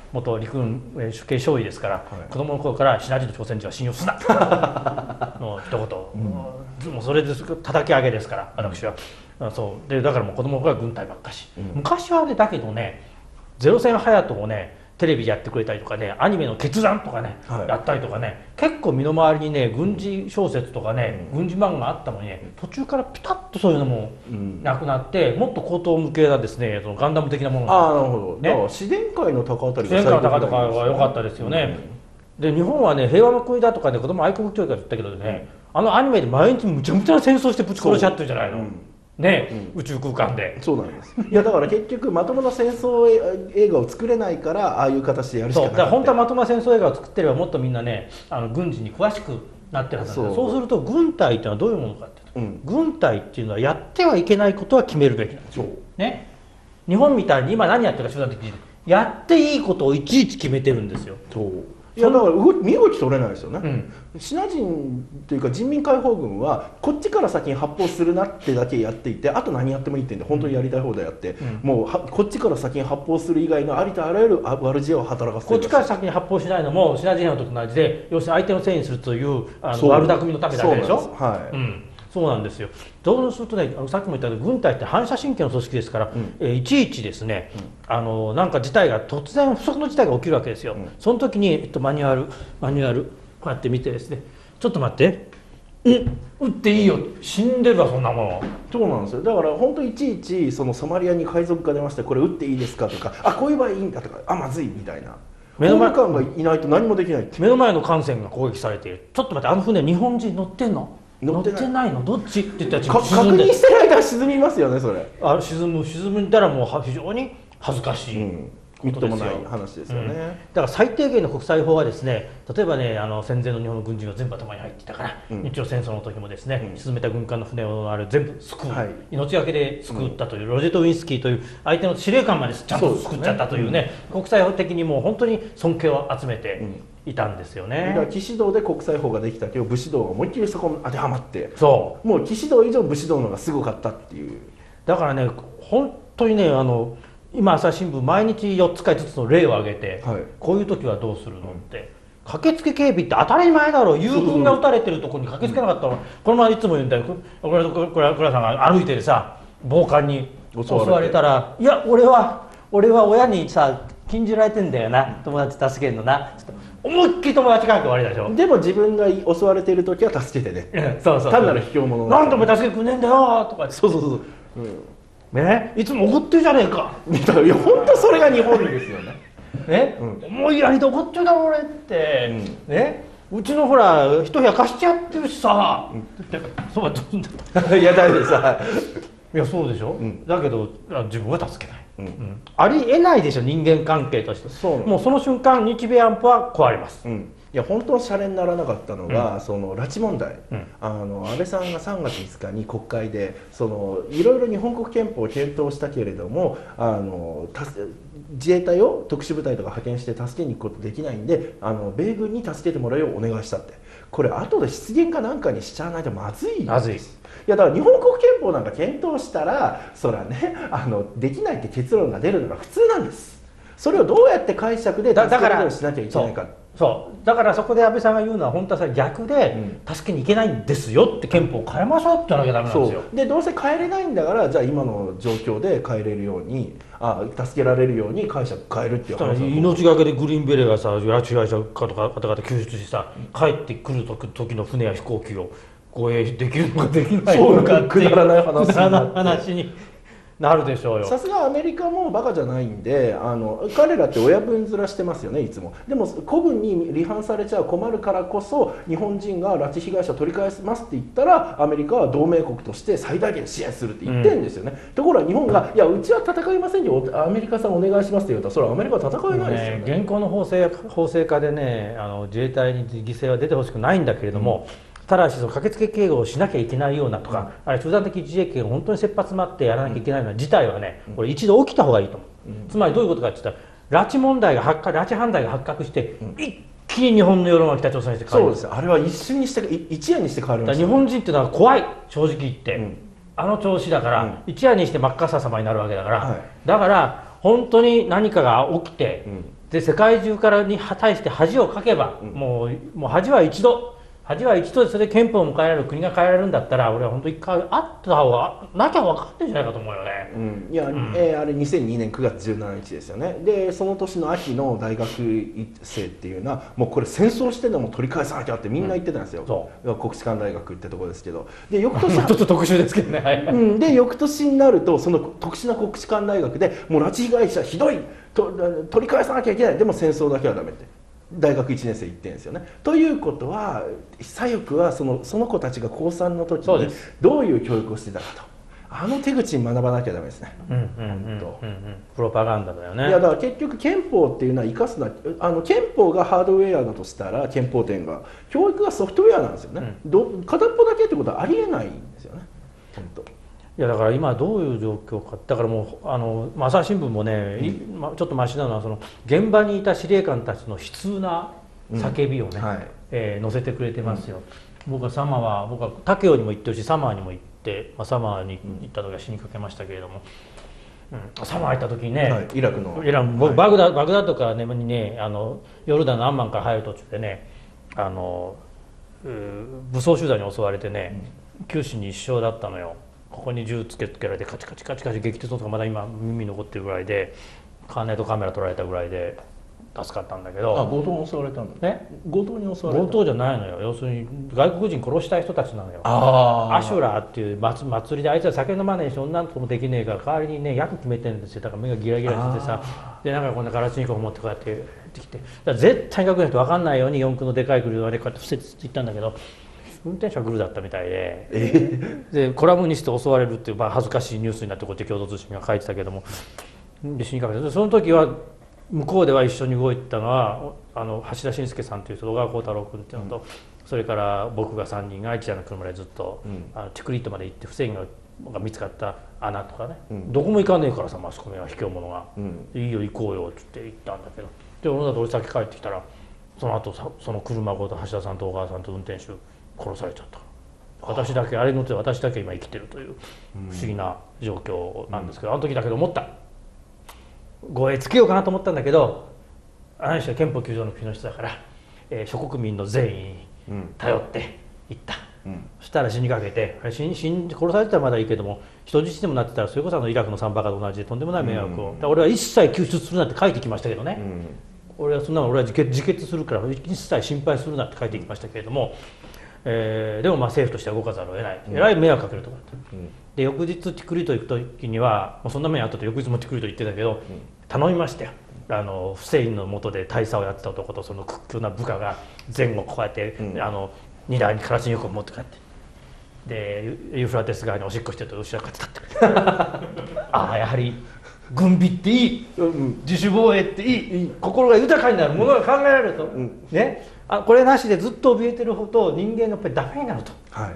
元陸軍主計少尉ですから、はい、子供の頃からシナ人の朝鮮人は信用すなの一言、うん、もうそれで叩き上げですから私は、うん、そうでだからもう子供の頃は軍隊ばっかし、うん、昔はねだけどねゼロ戦隼人をねテレビでやってくれたりとかねアニメの決断とかね、はい、やったりとかね結構身の回りにね軍事小説とかね、うん、軍事漫画があったのにね途中からピタッとそういうのもなくなって、うん、もっと高等向けなですねそのガンダム的なものがああなるほど、ね、だから自然界の高あたりが自然界の高とかは良かったですよね、うん、で日本はね平和の国だとかね子供愛国教育だったけどね、うん、あのアニメで毎日むちゃむちゃな戦争してぶち殺し合ってるじゃないの。ね、うん、宇宙空間でそうなんですいやだから結局まともな戦争映画を作れないからああいう形でやるしかなかった。 そうだから本当はまともな戦争映画を作ってればもっとみんなねあの軍事に詳しくなってるはずなんです。そうすると軍隊っていうのはどういうものかっていうと、うん、軍隊っていうのはやってはいけないことは決めるべきなんですよ、ね、日本みたいに今何やってるか集団的にやっていいことをいちいち決めてるんですよ。 そういやだから身動き取れないですよね、うん、シナ人というか人民解放軍はこっちから先に発砲するなってだけやっていてあと何やってもいいって言うんで本当にやりたい放題やって、うん、もうはこっちから先に発砲する以外のありとあらゆる悪知恵を働かせてこっちから先に発砲しないのもシナ人兵の時と同じで要するに相手のせいにするというあの悪巧みのためだけでしょ。はい、うんそうなんですよ。どうするとね、あのさっきも言ったように軍隊って反射神経の組織ですから、うんえー、いちいちですね、うん、あのなんか事態が突然不測の事態が起きるわけですよ。うん、その時に、えっと、マニュアルマニュアルこうやって見てですね、ちょっと待って、え撃っていいよ死んでるわそんなもの。 そうなんですよ。だから本当いちいちそのソマリアに海賊が出ましたこれ撃っていいですかとかあこういう場合いいんだとかあまずいみたいな。目の前官がいないと何もできないって。 目の前の艦船が攻撃されている。ちょっと待ってあの船日本人乗ってんの？乗ってないのどっちって言ったら確認してる間は沈みますよねそれ。 あ沈む沈んだらもう非常に恥ずかしい、うんみっともない話ですよね、うん、 だから最低限の国際法はですね例えばねあの戦前の日本の軍人が全部頭に入っていたから、うん、日露戦争の時もですね、うん、沈めた軍艦の船をあれ全部救う、はい、命がけで救ったという、うん、ロジェット・ウィンスキーという相手の司令官までちゃんと救っちゃったというね、ねうん、国際法的にもう本当に尊敬を集めていたんですよね、 だから騎士道で国際法ができたけど武士道が思いっきりそこに当てはまってそうもう騎士道以上武士道の方がすごかったっていう。 だからね本当にねあの今朝日新聞毎日よっつかいずつの例を挙げて、はい、こういう時はどうするのって、うん、駆けつけ警備って当たり前だろう友軍が撃たれてるところに駆けつけなかったら、うん、この前いつも言うんだよこれ倉さんが歩いててさ暴漢に襲われたらいや俺は俺は親にさ禁じられてんだよな友達助けるのな思いっきり友達関係終わりだでしょ。 でも自分が襲われている時は助けてねそうそう単なる卑怯者なんでも助けてくんねえんだよとかそうそうそう、うんね、いつも怒ってるじゃねえか。 いや本当それが日本ですよね。 ね、うん、思いやりで怒ってるだろ俺って、うん、ね、うちのほら一部屋貸してやってるしさ。うん、そういやだめさ。 いやそうでしょ。うん、だけど自分は助けない。うんうん、ありえないでしょ人間関係として。そうもうその瞬間日米安保は壊れます。うんいや本当はシャレにならなかったのが、うん、その拉致問題、うん、あの安倍さんがさんがついつかに国会でそのいろいろ日本国憲法を検討したけれどもあの自衛隊を特殊部隊とか派遣して助けに行くことできないんであの米軍に助けてもらうようお願いしたってこれ後で失言かなんかにしちゃわないとまずいまずいいやだから日本国憲法なんか検討したらそらねあのできないって結論が出るのが普通なんです。それをどうやって解釈で助けるようにしなきゃいけないか。 そうだからそこで安倍さんが言うのは本当はさ逆で助けに行けないんですよって憲法を変えましょうって言わなきゃダメなんですよ。 でどうせ変えれないんだからじゃあ今の状況で変えれるようにあ助けられるように解釈変えるっていう話。 命がけでグリーンベレーがさ拉致被害者とか方々救出してさ帰ってくる時の船や飛行機を護衛できるのかできないのかっていうくだらない話になるでしょうよ。 さすがアメリカもバカじゃないんであの彼らって親分面してますよねいつも。でも古軍に離反されちゃ困るからこそ日本人が拉致被害者取り返しますって言ったらアメリカは同盟国として最大限支援するって言ってるんですよね、うん、ところが日本がいやうちは戦いませんよアメリカさんお願いしますって言うとそれはアメリカは戦えないですよね。 現行の法制法制化でねあの自衛隊に犠牲は出てほしくないんだけれども、うんただしその駆けつけ警護をしなきゃいけないようなとか、うん、あれ集団的自衛権を本当に切羽詰まってやらなきゃいけないような事態はね、うん、これ一度起きた方がいいと思う、うん、つまりどういうことかって言ったら拉致問題が発覚拉致犯罪が発覚して、うん、一気に日本の世論は北朝鮮にして変わる。 そうですあれは一瞬にして一夜にして変わりました、 ね、日本人っていうのは怖い正直言って、うん、あの調子だから、うん、一夜にして真っ赤さ様になるわけだから、はい、だから本当に何かが起きて、 で世界中からに対して恥をかけば、うん、もうもう恥は一度恥は一度でそれで憲法を迎えられる国が変えられるんだったら俺は本当一回あった方がなきゃ分かってるんじゃないかと思うよね。 うん、いや、うん、えー、あれにせんにねんくがつじゅうしちにちですよね。でその年の秋の大学生っていうのはもうこれ戦争してでも取り返さなきゃってみんな言ってたんですよ、うん、国士舘大学ってところですけど、で翌年ちょっと特殊ですけどね、はい、 うん、で翌年になるとその特殊な国士舘大学でもう拉致被害者ひどいと取り返さなきゃいけない、でも戦争だけはダメって大学いちねん生言ってるんですよね。ということは左翼はそのその子たちが高さんの時にどういう教育をしてたかと、あの手口に学ばなきゃダメですね。 プロパガンダだよね。 いやだから結局憲法っていうのは生かすな、あの憲法がハードウェアだとしたら憲法典が教育がソフトウェアなんですよね、うん、ど片っぽだけってことはありえないんですよね本当。 いやだから今どういう状況か、だからもうあの朝日新聞もね、うん、ちょっとマシなのはその現場にいた司令官たちの悲痛な叫びをね、うんはい、えー、載せてくれてますよ、うん、僕はサマは僕は武雄にも行ってるしサマーにも行って、まあ、サマーに行った時は死にかけましたけれども、うん、サマー行った時にね、はい、 イラクのイラン、僕バグダバグダッドからねにねあのヨルダンのアンマンから入る途中でねあの武装集団に襲われてね、うん、九死に一生だったのよ。ここに銃つけつけられてカチカチカチカチ激突とかまだ今耳に残ってるぐらいでカーネットカメラ撮られたぐらいで助かったんだけど。 あ、強盗に襲われたんだね。強盗に襲われた。 強盗じゃないのよ。要するに外国人殺したい人たちなのよ。あアシュラーっていう祭りであいつは酒飲まねえし女の子もできねえから代わりにね役決めてるんですよ。だから目がギラギラしててさ、でなんかこんなカラチニコフ持ってこうやってやってきて、だから絶対に学年と分かんないように四駆のでかい車でこうやって伏せて行ったんだけど。運転手はグルだったみたいで、えー、でコラムにして襲われるっていう、まあ、恥ずかしいニュースになってこっち共同通信が書いてたけども、で死にかけて、その時は向こうでは一緒に動いたのはあの橋田伸介さんという人、小川幸太郎君っていうのと、うん、それから僕がさんにんが一台の車でずっと、うん、あのティクリットまで行ってフセインが見つかった穴とかね、うん、どこも行かねえからさマスコミは卑怯者が、うん、いいよ行こうよって言って行ったんだけど、で俺だと俺先帰ってきたらその後その車ごと橋田さんと小川さんと運転手殺されちゃった。私だけあれ乗って私だけ今生きてるという不思議な状況なんですけど、うん、あの時だけど思った、護衛つけようかなと思ったんだけど、あの人は憲法きゅう条の国の人だから、えー、諸国民の善意に頼っていった、うん、そしたら死にかけて、死に死に殺されてたらまだいいけども人質でもなってたらそれこそあのイラクのサンバカと同じでとんでもない迷惑を、うん、俺は一切救出するなって書いてきましたけどね、うん、俺はそんなの俺は自決、自決するから一切心配するなって書いてきましたけれども、えー、でもまあ政府としては動かざるを得ない、えらい迷惑かけるところだった、うん、で翌日ティクリト行く時にはもうそんな目にあったと翌日もティクリト行ってたけど、うん、頼みましたよ、あのフセインの下で大佐をやってた男とその屈強な部下が前後こうやって、うん、あの荷台にカラチニコフ持って帰ってでユーフラテス川におしっこしてると後ろから立ってくるああやはり軍備っていい、うん、自主防衛っていい、いい心が豊かになるものが考えられると、うん、ね、あこれなしでずっと怯えてるほど人間がやっぱりダメになると、はい、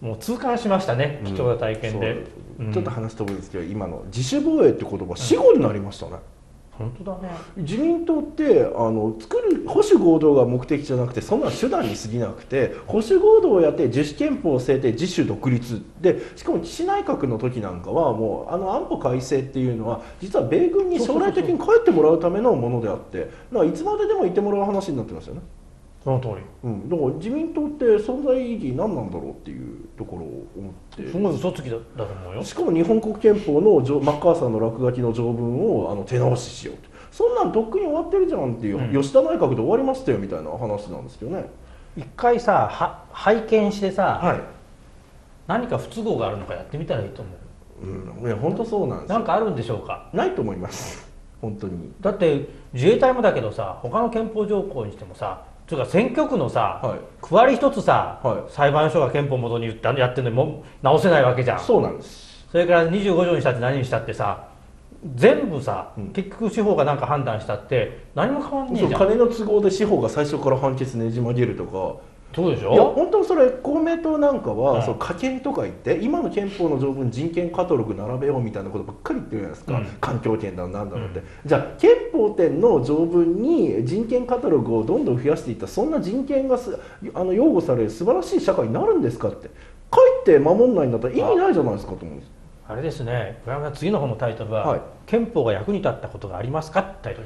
もう痛感しましたね、貴重な体験で、 うんうん、ちょっと話飛ぶんですけど今の自主防衛って言葉死語になりましたね、 うん、本当だね。 自民党ってあの作る保守合同が目的じゃなくてそんな手段に過ぎなくて保守合同をやって自主憲法制定自主独立で、しかも岸内閣の時なんかはもうあの安保改正っていうのは実は米軍に将来的に帰ってもらうためのものであってだからいつまででもいてもらう話になってますよね。 その通り、 うん、だから自民党って存在意義何なんだろうっていうところを思ってすごい嘘つきだだと思うよ。 しかも日本国憲法のマッカーサーの落書きの条文をあの手直ししようと、そんなんとっくに終わってるじゃんっていう、うん、吉田内閣で終わりましたよみたいな話なんですけどね。 一回さは拝見してさ、はい、何か不都合があるのかやってみたらいいと思う。うん、いや本当そうなんですよ。 なんかあるんでしょうか。 ないと思います本当に。 だって自衛隊もだけどさ他の憲法条項にしてもさというか選挙区のさ、はい、区割り一つさ、はい、裁判所が憲法元に言ってやってるのにも直せないわけじゃん。 そうなんです。 それからにじゅうご条にしたって何にしたってさ全部さ、うん、結局司法が何か判断したって何も変わんねえじゃん。 金の都合で司法が最初から判決ねじ曲げるとか。 そうでしょ。 いや本当それ公明党なんかは、うん、その加憲とか言って今の憲法の条文人権カタログ並べようみたいなことばっかり言ってるじゃないですか、うん、環境権だなんだろうって、うん、じゃあ憲法典の条文に人権カタログをどんどん増やしていったそんな人権がすあの擁護される素晴らしい社会になるんですかって書いて守んないんだったら意味ないじゃないですかと思うんです。 あれですね、これは次の方のタイトルは、はい、憲法が役に立ったことがありますかってタイトルにしよう。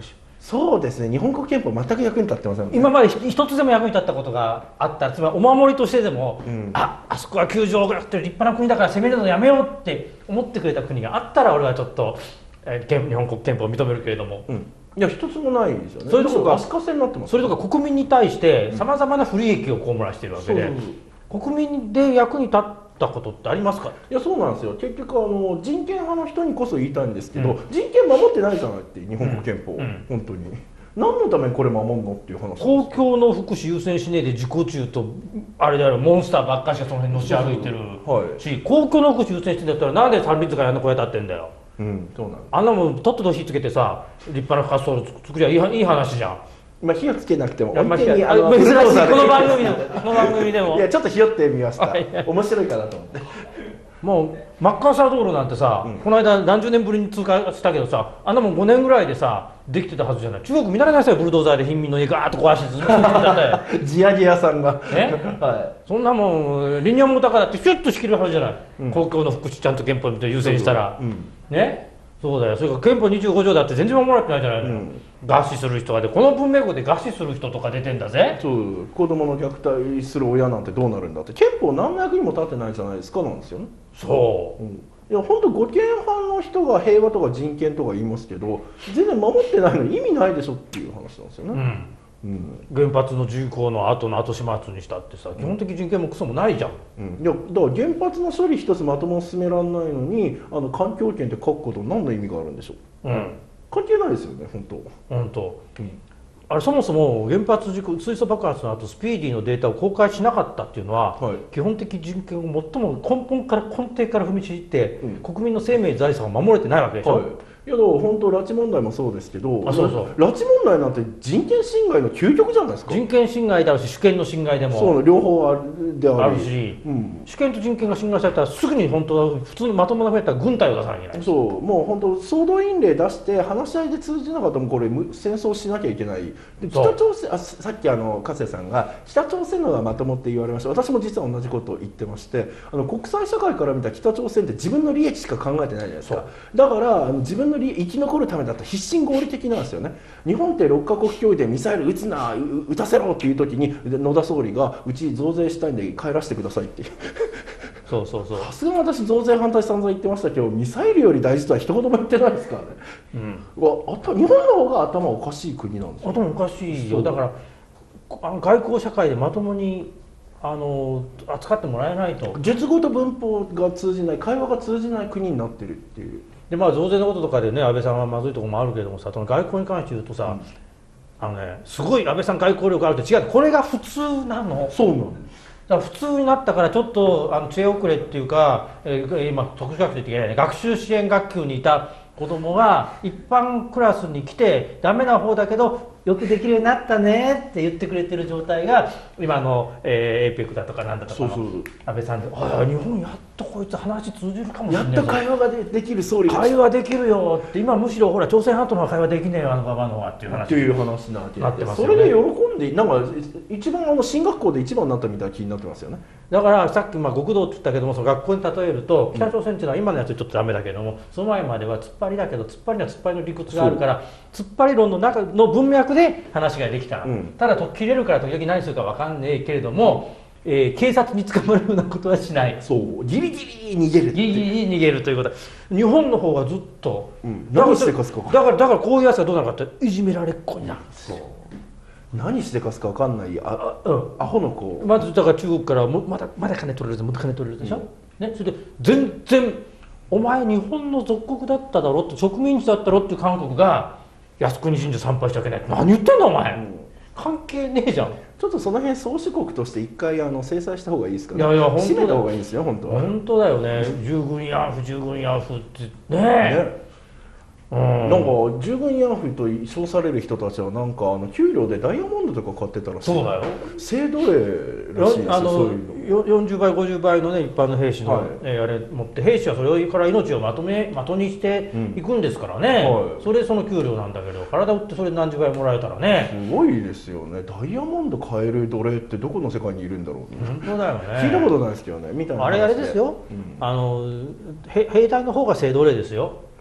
そうですね、日本国憲法全く役に立ってません、ね、 今まで一つでも役に立ったことがあったら、つまりお守りとしてでも、うん、ああそこはきゅう条があって立派な国だから攻めるのやめようって思ってくれた国があったら俺はちょっと、えー、日本国憲法を認めるけれども、うん、いや一つもないですよね。それとか足かせになってます、ね、それとか国民に対してさまざまな不利益を被らしているわけで、うん、国民で役に立ったことってありますか。 いやそうなんですよ。結局あの人権派の人にこそ言いたいんですけど、うん、人権守ってないじゃないって日本国憲法、うんうん、本当に何のためにこれ守るのっていう話。 公共の福祉優先しねえで自己中とあれであるモンスターばっかしがその辺のし歩いてるし、はい、公共の福祉優先してんだったらなんで三輪塚やんの声立ってんだよ。うん、そうなんあんなもんとっとと火つけてさ立派な滑走路作りゃいい、いい話じゃん。 まあ火をつけなくても珍しいこの番組でもこの番組でもいやちょっとひよってみました。面白いかなと思って。 もうマッカーサー道路なんてさ、うん、この間何十年ぶりに通過したけどさ、あんなもんごねんぐらいでさできてたはずじゃない。中国見慣れないですよ、ブルドーザーで貧民の家ガーッと壊してずっと地上げ屋さんがね、はい、そんなもんリニアモーターカーだってシュッと仕切るはずじゃない、うん、公共の福祉ちゃんと憲法に優先したら、うん、ね。そうだよ。それから憲法にじゅうご条だって全然守られてないじゃないの、うん、餓死する人がでこの文明語で餓死する人とか出てんだぜ。 そう子供の虐待する親なんてどうなるんだって、憲法何の役にも立ってないじゃないですかなんですよね。 そう、うん、 いや本当護憲派の人が平和とか人権とか言いますけど全然守ってないのに意味ないでしょっていう話なんですよね、うんうん、原発の事故の後の後始末にしたってさ、基本的人権もクソもないじゃん、 うん、いやだから原発の処理一つまともに進められないのにあの環境権って書くこと何の意味があるんでしょう、うん、関係ないですよね本当本当、うん、あれそもそも原発事故水素爆発の後スピーディーのデータを公開しなかったっていうのは、はい、基本的人権を最も根本から根底から踏みちぎって、うん、国民の生命財産を守れてないわけでしょ、はい、 いやだから本当拉致問題もそうですけど、あそうそう拉致問題なんて人権侵害の究極じゃないですか。 人権侵害であるし主権の侵害でもそう両方あるであるし、うん、主権と人権が侵害されたらすぐに本当は普通にまともなふうやったら軍隊を出さなきゃいけない。 そうもう本当総動員令出して話し合いで通じなかったらこれ戦争しなきゃいけない。で北朝鮮あさっきあの加瀬さんが北朝鮮のがまともって言われました。私も実は同じことを言ってまして、あの国際社会から見た北朝鮮って自分の利益しか考えてないじゃないですか。だからあの自分の利益生き残るためだと必死に合理的なんですよね。日本ってろっカ国協議でミサイル撃つな撃たせろっていう時に野田総理がうち増税したいんで帰らせてくださいってそうそうそう。 さすがに私増税反対散々言ってましたけどミサイルより大事とは一言も言ってないですからね、うん、あと日本の方が頭おかしい国なんですよ。 頭おかしいよ。だからあの外交社会でまともにあの扱ってもらえないと述語と文法が通じない会話が通じない国になってるっていう。 でまあ増税のこととかでね安倍さんはまずいところもあるけれどもさ、その外交に関して言うとさ、うん、あのねすごい安倍さん外交力あるって違う、これが普通なの。 そうなんです。 だから普通になったからちょっとあの知恵遅れっていうか、えー、今特殊学習って言っていけないね、学習支援学級にいた子供が一般クラスに来てダメな方だけどよくできるようになったねって言ってくれてる状態が今の、えー、エーペックだとかなんだとかの安倍さんで、ああ日本やっとこいつ話通じるかもしれない、 やっと会話が で, できる総理会話できるよって、今むしろほら朝鮮半島の会話できねえよあのババアのはっていう話っていう話になってますよね。それで喜んでなんか一番あの進学校で一番になったみたいな気になってますよね。 だからさっきまあ極道って言ったけども、その学校に例えると北朝鮮っていうのは今のやつちょっとダメだけども、その前までは突っ張りだけど突っ張りには突っ張りの理屈があるから突っ張り論の中の文脈で話ができた、うん、ただと切れるから時々何するか分かんねえけれども、えー、警察に捕まるようなことはしない。 そうギリギリ逃げるギリギリ逃げるということは日本の方がずっと、 うん、何してかすか分かんない。だからだからこういうやつがどうなるかっていじめられっ子になるんですよ。 何してかすか分かんないああ、うん、アホの子。 まずだから中国からもまだまだ金取れるぞまだ金取れるでしょ、うんね、それで全然お前日本の属国だっただろって植民地だったろっていう韓国が靖国神社参拝しちゃいけない。何言ってんだお前、うん、関係ねえじゃん。 ちょっとその辺宗主国として一回あの制裁した方がいいですかね。 いやいや締めた方がいいんですよ本当は。 本当だよね。従軍慰安婦従軍慰安婦ってねえ、ね、 うん、なんか従軍慰安婦と称される人たちはなんかあの給料でダイヤモンドとか買ってたらしい。 そうだよ。 性奴隷らしいですよ。あのそういうのよんじゅうばいごじゅうばいのね一般の兵士の、はいえー、あれ持って兵士はそれから命をまとめ的にしていくんですからね、うんはい、それその給料なんだけど体売ってそれ何十倍もらえたらねすごいですよね。ダイヤモンド買える奴隷ってどこの世界にいるんだろう、ね、 本当だよね。 聞いたことないですけどねみたいな。 あれあれですよ、うん、あの兵隊の方が性奴隷ですよ。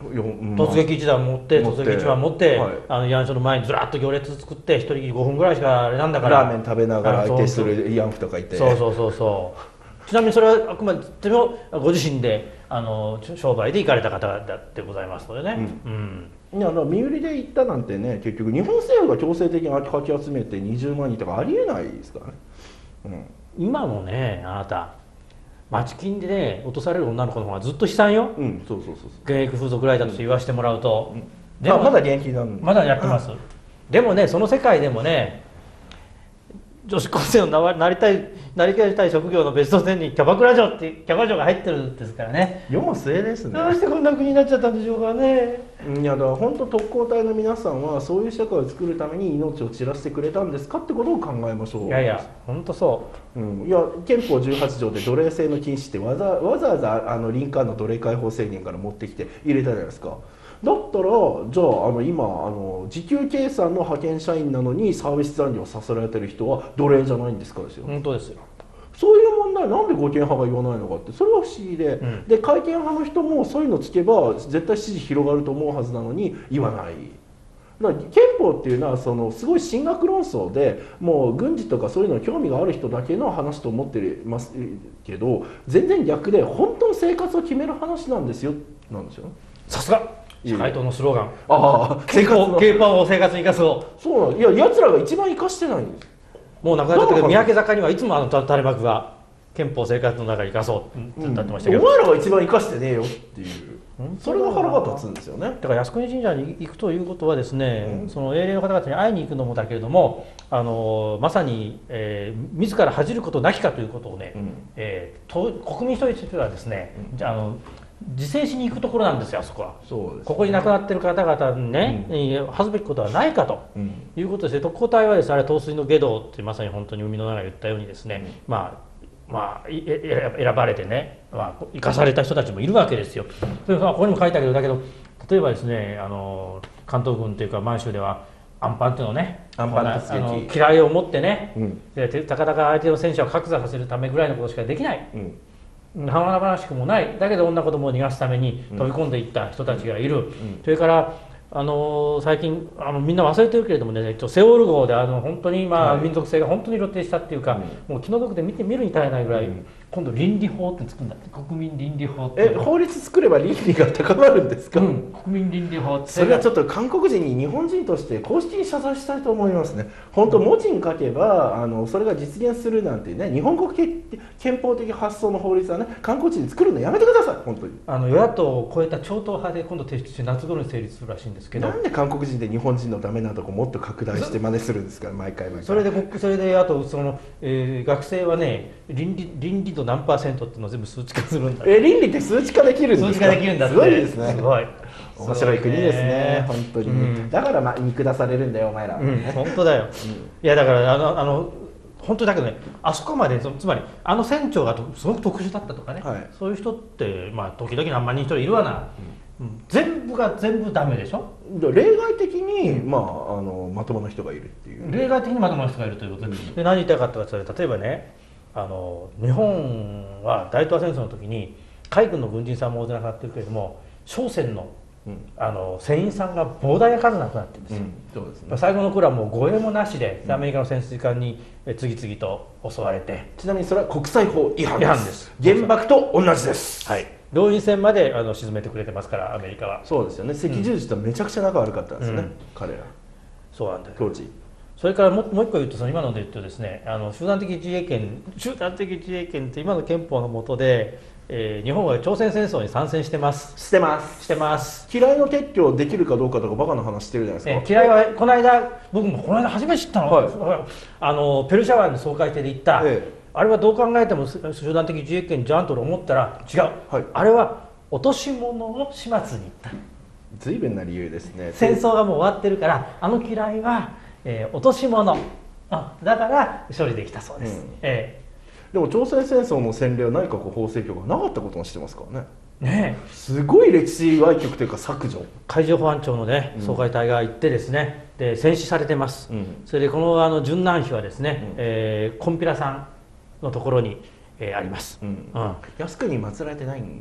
突撃一弾持って突撃一番持って、 はい、 あの慰安婦の前にずらっと行列作って一人ごふんぐらいしかあれなんだからラーメン食べながら相手する慰安婦とかいて、 そうそうそうそうちなみにそれはあくまでもご自身であの商売で行かれた方でございますのでね、うんうん、いやだから身売りで行ったなんてね結局日本政府が強制的にかき集めてにじゅうまんにんとかありえないですからね、 うん、今もねあなた町金でね落とされる女の子の方がずっと悲惨よ、 うん、そうそうそうそう現役風俗ライターとして言わせてもらうと、 うん、でもまだ現役なんまだやってます、でもねその世界でもね女子高生のなりたいなりたい職業のベストじゅうにキャバクラ嬢ってキャバ嬢が入ってるんですからね。 世も末ですね。 どうしてこんな国になっちゃったんでしょうかね。 いやだから本当特攻隊の皆さんはそういう社会を作るために命を散らしてくれたんですかってことを考えましょう。 いやいや本当そう、 うん、いや憲法じゅうはち条で奴隷制の禁止ってわざわざわざあの林間の奴隷解放宣言から持ってきて入れたじゃないですか。だったらじゃあ、あの今あの時給計算の派遣社員なのにサービス残業させられてる人は奴隷じゃないんですかですよ。 本当ですよ。 そういう問題なんで護憲派が言わないのかってそれは不思議で、うん、で改憲派の人もそういうのつけば絶対支持広がると思うはずなのに言わない。だから憲法っていうのはそのすごい神学論争でもう軍事とかそういうのに興味がある人だけの話と思ってますけど全然逆で本当の生活を決める話なんですよなんですよ。 さすが社会党のスローガン。 ああ、 生活の憲法を生活に生かすを。 そうなんいや奴らが一番生かしてないんです。 もう亡くなっちゃったけど三宅坂にはいつもあの垂れ幕が憲法生活の中に生かそうって歌ってましたけど、 うん、お前らが一番生かしてねえよっていうそれが腹が立つんですよね。 だから靖国神社に行くということはですね、うん、その英霊の方々に会いに行くのもだけれどもあのまさに、えー、自ら恥じることなきかということをね、うんえー、と国民一人一人はですね、うん、あの自制しに行くところなんですよあそこは。 そうですね、 ここに亡くなっている方々にね、うん、恥ずべきことはないかと、うん、いうことですね。特攻隊はですねあれ陶水の下道ってまさに本当に海の中で言ったようにですね、うん、まあまあ、選ばれてね、まあ、生かされた人たちもいるわけですよ。それからここにも書いてあるけどだけど例えばですねあの関東軍というか満州ではアンパンっていうのをねアンパン突撃嫌いを持ってね、うん、でたかだか相手の戦車を格差させるためぐらいのことしかできない。うん華々しくもないだけど女子供を逃がすために飛び込んでいった人たちがいる、うん、それからあの最近あのみんな忘れてるけれどもねセオール号であの本当に、まあはい、民族性が本当に露呈したっていうか、うん、もう気の毒で見て見るに耐えないぐらい、うん、今度倫理法って作るんだって国民倫理法ってえ法律作れば倫理が高まるんですか、 うん、国民倫理法ってそれはちょっと韓国人に日本人として公式に謝罪したいと思いますね。本当文字に書けばあのそれが実現するなんてね日本国憲法的発想の法律はね韓国人に作るのやめてください本当に。 あの与野党を超えた超党派で今度提出して夏頃に成立するらしいんですけどなんで韓国人で日本人のダメなとこもっと拡大して真似するんですか毎回毎回。 それでそれであとその、えー、学生はね倫理倫理度何パーセントっていうのを全部数値化するんだ。 え倫理って数値化できるんですか。 数値化できるんだって。 すごいですね。 すごい面白い国ですね本当に、うん、だからまあ見下されるんだよお前ら、 うん、本当だよ、うん、いやだからあのあの本当だけどねあそこまでつまりあの船長がすごく特殊だったとかね、はい、そういう人ってまあ時々何万人一人いるわな、うんうん、全部が全部ダメでしょ。 例外的に、まあ、あのまともな人がいるっていう例外的にまともな人がいるということで、うん、で何言いたかったかというと例えばねあの日本は大東亜戦争の時に海軍の軍人さんも大勢亡くなってるけれども商船のうん、あの船員さんが膨大な数なくなってるんですよ、うん、そうですね、最後の頃はもう護衛もなしで、うん、アメリカの潜水艦に次々と襲われて、 ちなみにそれは国際法違反です。です。原爆と同じです。 はい、動員船まであの沈めてくれてますからアメリカは。 そうですよね。赤十字とめちゃくちゃ仲悪かったんですよね、うん、彼ら。 そうなんだよ。 当時。 それからもう一個言うとその今ので言うとですねあの集団的自衛権集団的自衛権って今の憲法の下で、えー、日本は朝鮮戦争に参戦してますしてますしてます嫌いの撤去できるかどうかとかバカな話してるじゃないですか、 えー、嫌いはこの間僕もこの間初めて知ったの、はい、あのペルシャ湾の総会艇で言った、ええ、あれはどう考えても集団的自衛権じゃんと思ったら違う、はい、あれは落とし物の始末に行った随分な理由ですね。 戦争がもう終わってるからあの嫌いはえー、落とし物あだから処理できたそうです、うんえー、でも朝鮮戦争の先例は内閣法制局がなかったこともしてますからね。 ねえすごい歴史歪曲というか削除海上保安庁のね総会隊が行ってですね、うん、で戦死されてます、うん、それでこのあの殉難碑はですね、うんえー、コンピラさんのところに、えー、あります、うんうん、靖国に祀られてないん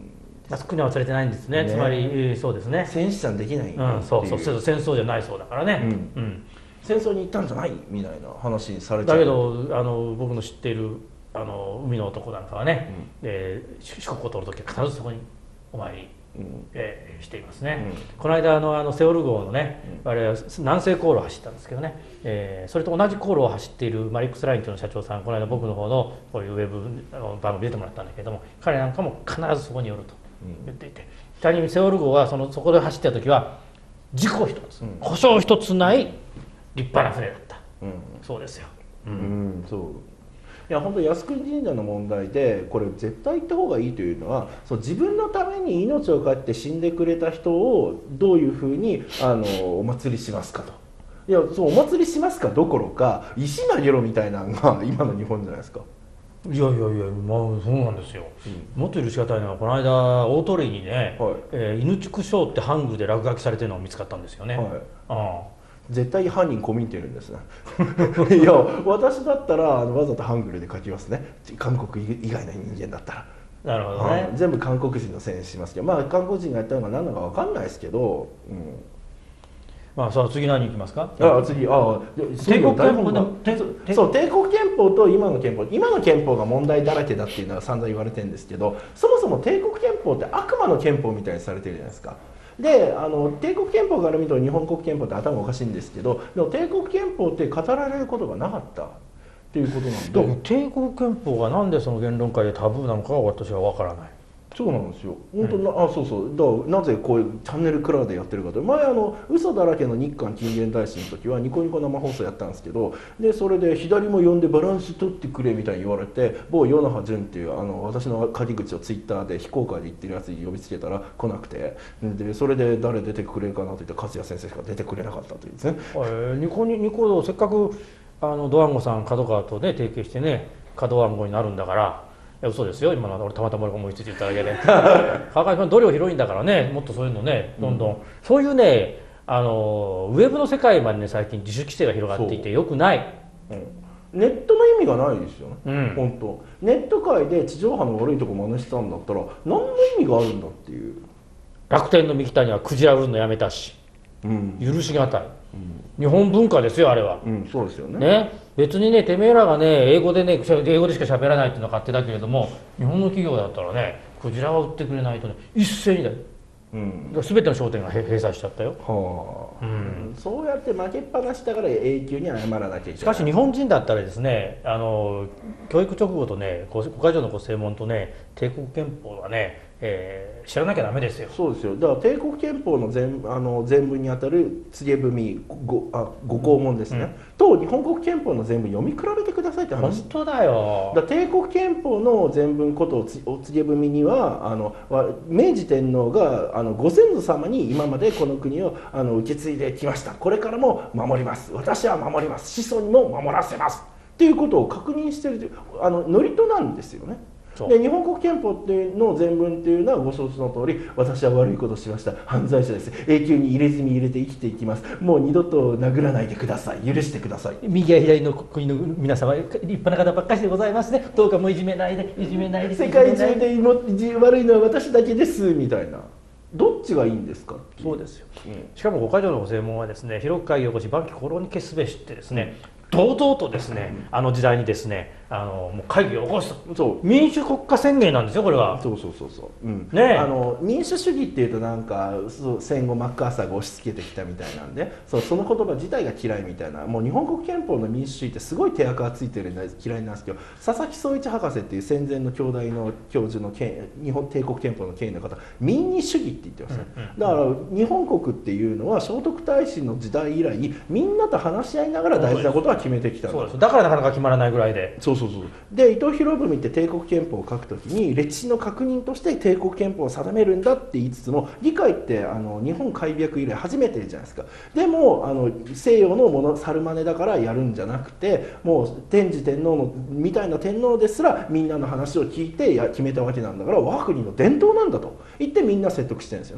あそこには忘れてないんですね。 ね、 つまりそうですね。 戦死者できない。 うん、そうそうそう戦争じゃないそうだからね。 うん。うん、戦争に行ったんじゃないみたいな話されちゃう。 だけどあの僕の知っているあの海の男なんかはね、うん、えー、四国を通るときは必ずそこにお参り、うん、えー、していますね。うん、この間あのあのセオル号のね、うん、あれは南西航路を走ったんですけどね、えー、それと同じ航路を走っているマリックスラインというの社長さん、この間僕の方のこういうウェブの番組出てもらったんだけれども、彼なんかも必ずそこに寄ると言っていて、ちなみにセオル号はそのそこで走った時は事故一つ、うん、故障一つない立派な船だった、うん、そうですよ。 うん、うん、そういや本当靖国神社の問題でこれ絶対行った方がいいというのは、そう自分のために命をかけて死んでくれた人をどういうふうにあのお祭りしますかと。いやそうお祭りしますかどころか石投げろみたいなのが今の日本じゃないですか。 いやいやいや、まあそうなんですよ、うん、もっと許し難いのはこの間大鳥居にね、はい、えー、犬畜生ってハングルで落書きされてるのが見つかったんですよね。はい、ああ絶対犯人コミンっているんですねいや私だったらあのわざとハングルで書きますね、韓国以外の人間だったら。 なるほどね、 全部韓国人のせいにしますけど、まあ韓国人がやったのが何なのか分かんないですけど、うん、 まあさあ次何いきますか。 あ次あ帝国憲法でそう帝国憲法と今の憲法今の憲法が問題だらけだっていうのは散々言われてるんですけど、そもそも帝国憲法って悪魔の憲法みたいにされてるじゃないですか。であの帝国憲法から見ると日本国憲法って頭おかしいんですけど、でも帝国憲法って語られることがなかったっていうことなんで、 帝国憲法がなんでその言論会でタブーなのかは私は分からない。 そうなんですよ本当な、うん、あそうそうだからなぜこういうチャンネルクラウでやってるかと、前あの嘘だらけの日韓近現代史の時はニコニコ生放送やったんですけど、でそれで左も呼んでバランス取ってくれみたいに言われて、某与那覇潤っていうあの私の鍵口をツイッターで非公開で言ってるやつに呼びつけたら来なくて、でそれで誰出てくれるかなと言って勝谷先生しか出てくれなかったというですね。 えー、ニコニコせっかくあのドワンゴさん角川とね提携してね角ワンゴになるんだから。いや嘘ですよ、今の俺たまたま思いついて言っただけで川上さん度量広いんだからね、もっとそういうのねどんどん、うん、そういうねあのウェブの世界までね最近自主規制が広がっていてよくない、 うん、ネットの意味がないですよね、うん、本当ネット界で地上波の悪いとこ真似したんだったら何の意味があるんだっていう。 楽天の三木谷はクジラ売るのやめたし、うん、許しがたい、うん、日本文化ですよあれは、 うん、そうですよ ね, ね別にねてめえらがね英語でね英語でしか喋らないっていうのは勝手だけれども、日本の企業だったらねクジラは売ってくれないとね一斉にだよ、うん、全ての商店が閉鎖しちゃったよ。はあ、うん、そうやって負けっぱなしだから永久に謝らなきゃいけない。 しかし日本人だったらですねあの教育直後とね国会上のご正門とね帝国憲法はねえー、知らなきゃダメですよ。 そうですよ。だから帝国憲法の 全, あの全文にあたる告げ文ごあご項問ですね、うん、と日本国憲法の全文読み比べてくださいって話。 本当だよ。 だ帝国憲法の全文ことお告げ文にはあの明治天皇があのご先祖様に今までこの国をあの受け継いできました、これからも守ります、私は守ります、子孫にも守らせますっていうことを確認してるあのノリとなんですよね。で日本国憲法っていうの全文っていうのはご承知の通り、私は悪いことをしました、犯罪者です、永久に入れ墨入れて生きていきます、もう二度と殴らないでください、許してください、 右や左の国の皆様立派な方ばっかりでございますね、どうかもういじめないでいじめないで、 世界中で悪いのは私だけですみたいな。どっちがいいんですか。 そうですよ、うん、しかも五箇条のご正門はですね、広く会議を起こし万機公論に決すべしってですね、堂々とですね、うん、あの時代にですねあのもう会議を起こすと、そう民主国家宣言なんですよこれは。 そうそうそうそう、うん、ね、あの民主主義っていうとなんか戦後マッカーサーが押し付けてきたみたいなんで、そうその言葉自体が嫌いみたいな、もう日本国憲法の民主主義ってすごい手垢がついてるんで嫌いなんですけど、佐々木宗一博士っていう戦前の京大の教授の日本帝国憲法の権威の方、民主主義って言ってますね、うんうん、だから日本国っていうのは聖徳太子の時代以来みんなと話し合いながら大事なことは決めてきたんだ。 そうです。だからなかなか決まらないぐらいで。 そうそうそう。で伊藤博文って帝国憲法を書くときに歴史の確認として帝国憲法を定めるんだって言いつつも、議会ってあの日本開闢以来初めてじゃないですか。でもあの西洋のもの猿真似だからやるんじゃなくて、もう天智天皇のみたいな天皇ですらみんなの話を聞いてや決めたわけなんだから、我が国の伝統なんだと言ってみんな説得してるんですよね。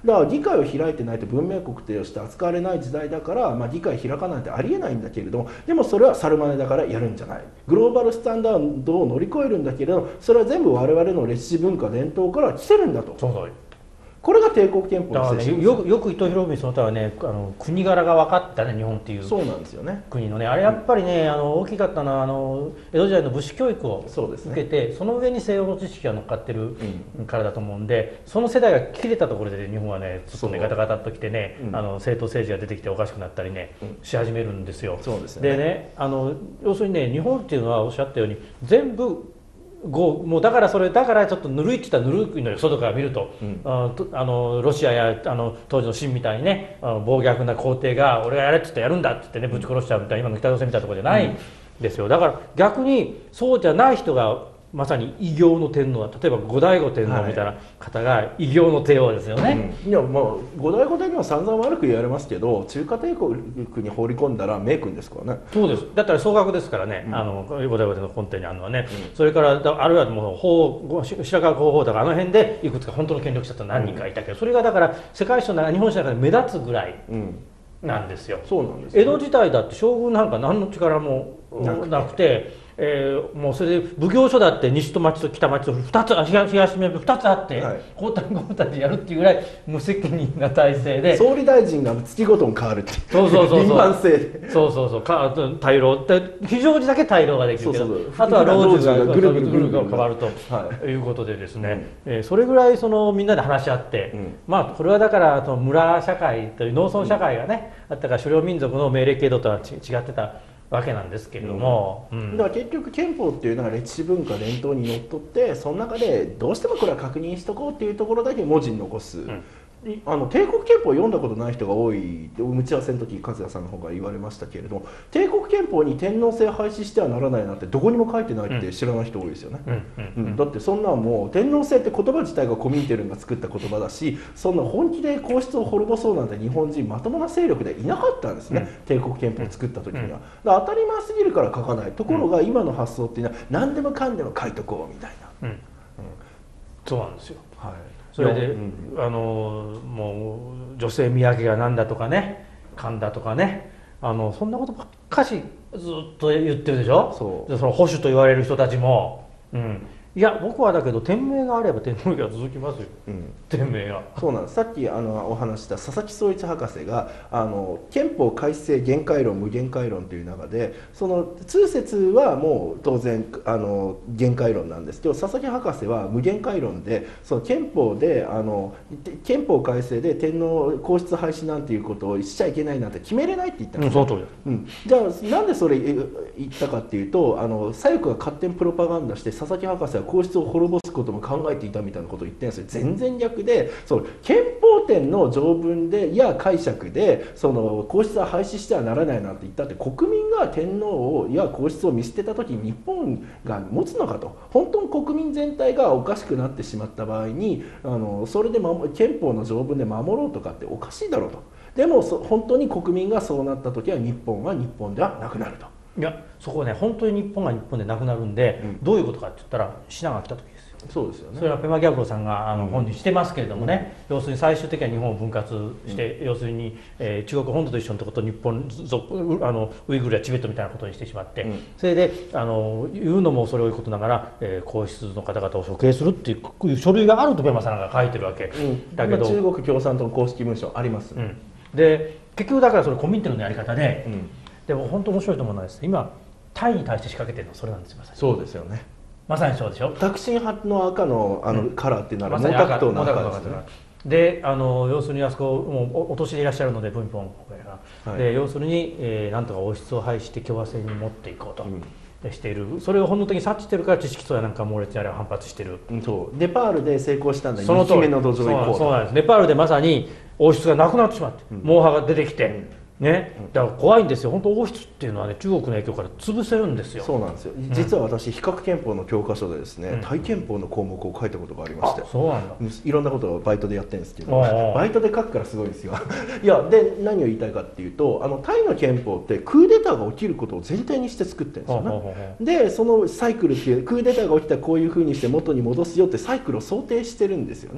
だから議会を開いてないと文明国として扱われない時代だから、まあ、議会開かないってありえないんだけれども、でもそれはサルマネだからやるんじゃない、グローバルスタンダードを乗り越えるんだけれども、それは全部我々の歴史文化伝統から来てるんだと。 そうそう、 これが帝国憲法の精神、 ね、よくよく伊藤博文その他はね、あの国柄が分かったね、日本っていうそうなんですよね。 国のね、あれやっぱりね、あの大きかったのはあの江戸時代の武士教育を受けて、 そ, ね、その上に西洋の知識が乗っかってるからだと思うんで、その世代が切れたところで、ね、日本はねちょっとねガタガタっときてね、うん、あの政党政治が出てきておかしくなったりね、うん、し始めるんですよ。 そうですね。 でね、あの要するにね、日本っていうのはおっしゃったように全部もうだからそれだからちょっとぬるいって言ったらぬるいのよ、外から見ると、うん、ああのロシアやあの当時の清みたいにね、あの暴虐な皇帝が俺がやれって言ったらやるんだって言ってね、ぶち殺しちゃうみたいな、今の北朝鮮みたいなところじゃないんですよ。だから逆にそうじゃない人がまさに異形の天皇だ、例えば後醍醐天皇みたいな方が異形の帝王ですよね、はいうん、いやまあ後醍醐天皇は散々悪く言われますけど、中華帝国に放り込んだら名君ですからね。 そうです、だったら総額ですからね、うん、あの後醍醐天皇の根底にあるのはね、うん、それからあるいはもう法白河皇后とかあの辺でいくつか本当の権力者って何人かいたけど、うん、それがだから世界史の中、日本史の中で目立つぐらいなんですよ、うん、そうなんです、ね、江戸時代だって将軍なんか何の力もなくて、えー、もうそれで奉行所だって西と町と北町とふたつ、東東南ふたつあって、はい、交代交代でやるっていうぐらい無責任な体制で、 総理大臣が月ごとに変わるっていう、 そうそうそうそう輪制で、 そうそうそうか大老非常時だけ大老ができるけど、そうそうそう、あとは老中がぐるぐるぐるぐる変わると、はい、いうことでですね、うん、えー、それぐらいそのみんなで話し合って、うん、まあこれはだからその村社会という農村社会がね、うん、あったから狩猟民族の命令系統とは違ってたわけなんですけれども、 うんうん、だから結局憲法っていうのは歴史文化伝統にのっとって、その中でどうしてもこれは確認しとこうっていうところだけ文字に残す、うん、あの帝国憲法を読んだことない人が多い、打ち合わせの時和也さんの方が言われましたけれども、帝国憲法に天皇制廃止してはならないなんてどこにも書いてないって知らない人多いですよね。だってそんなんもう天皇制って言葉自体がコミンテルンが作った言葉だし、そんな本気で皇室を滅ぼそうなんて日本人まともな勢力でいなかったんですね、うん、帝国憲法を作った時には。だから当たり前すぎるから書かない。ところが今の発想っていうのは何でもかんでも書いとこうみたいな、うんうん、 そうなんですよ、はい、それで、うん、あのもう女性宮家がなんだとかね、神だとかね、あのそんなことばっかしずっと言ってるでしょ。そうその保守と言われる人たちも、うん、いや僕はだけど天命があれば天皇が続きますよ、うん、天命が。 そうなんです。さっきあのお話した佐々木総一博士があの憲法改正限界論無限界論という中で、その通説はもう当然あの限界論なんですけど、佐々木博士は無限界論で、その憲法であの憲法改正で天皇皇室廃止なんていうことをしちゃいけないなんて決めれないって言ったんです、ね、うん、その通り、うん、じゃあなんでそれ言ったかっていうと、あの左翼が勝手にプロパガンダして佐々木博士は皇室を滅ぼすことも考えていたみたいなことを言ってるんですよ。全然逆で、その憲法典の条文でいや解釈でその皇室は廃止してはならないなんて言ったって、国民が天皇をいや皇室を見捨てた時に日本が持つのかと、本当に国民全体がおかしくなってしまった場合にあのそれで憲法の条文で守ろうとかっておかしいだろうと。でも本当に国民がそうなった時は日本は日本ではなくなると。 いやそこはね本当に日本が日本でなくなるんで、うん、どういうことかって言ったら品が来た時ですよ。 そうですよね。 それはペマ・ギャブロさんがあの本にしてますけれどもね、うん、要するに最終的には日本を分割して、うん、要するに、えー、中国本土と一緒のところと日本あのウイグルやチベットみたいなことにしてしまって、うん、それであの言うのもそれをいうことながら、えー、皇室の方々を処刑するっていう書類があるとペマさんが書いてるわけ、うん、 だけど中国共産党の公式文書あります、 うん、で結局だからそれコミンテルのやり方で、うん、でも本当面白いと思うのはですね、今タイに対して仕掛けてるのはそれなんですよ。 そうですよね。 まさにそうでしょ。 タクシン派の赤のあの、うん、カラーっていうのは毛沢東の赤ですね。 であの要するにあそこもうお年でいらっしゃるので文本が、はい、で要するに、えー、なんとか王室を廃して共和制に持っていこうと。うんしている、それを本能的に察知してるから知識層やなんか猛烈にあれは反発してる、 うん、そうネパールで成功したんだ。 その通りの土壌行こう。そうなんです。ネパールでまさに王室がなくなってしまって、うん、毛派が出てきて、うんね、だから怖いんですよ。本当王室っていうのはね、中国の影響から潰せるんですよ。 そうなんですよ。実は私、比較憲法の教科書でですね、うん、タイ憲法の項目を書いたことがありまして、 そうなんだ。 いろんなことをバイトでやってるんですけど、バイトで書くからすごいですよ。いやで何を言いたいかっていうと、あのタイの憲法ってクーデターが起きることを前提にして作ってるんですよね。でそのサイクルっていうクーデターが起きたらこういうふうにして元に戻すよってサイクルを想定してるんですよね。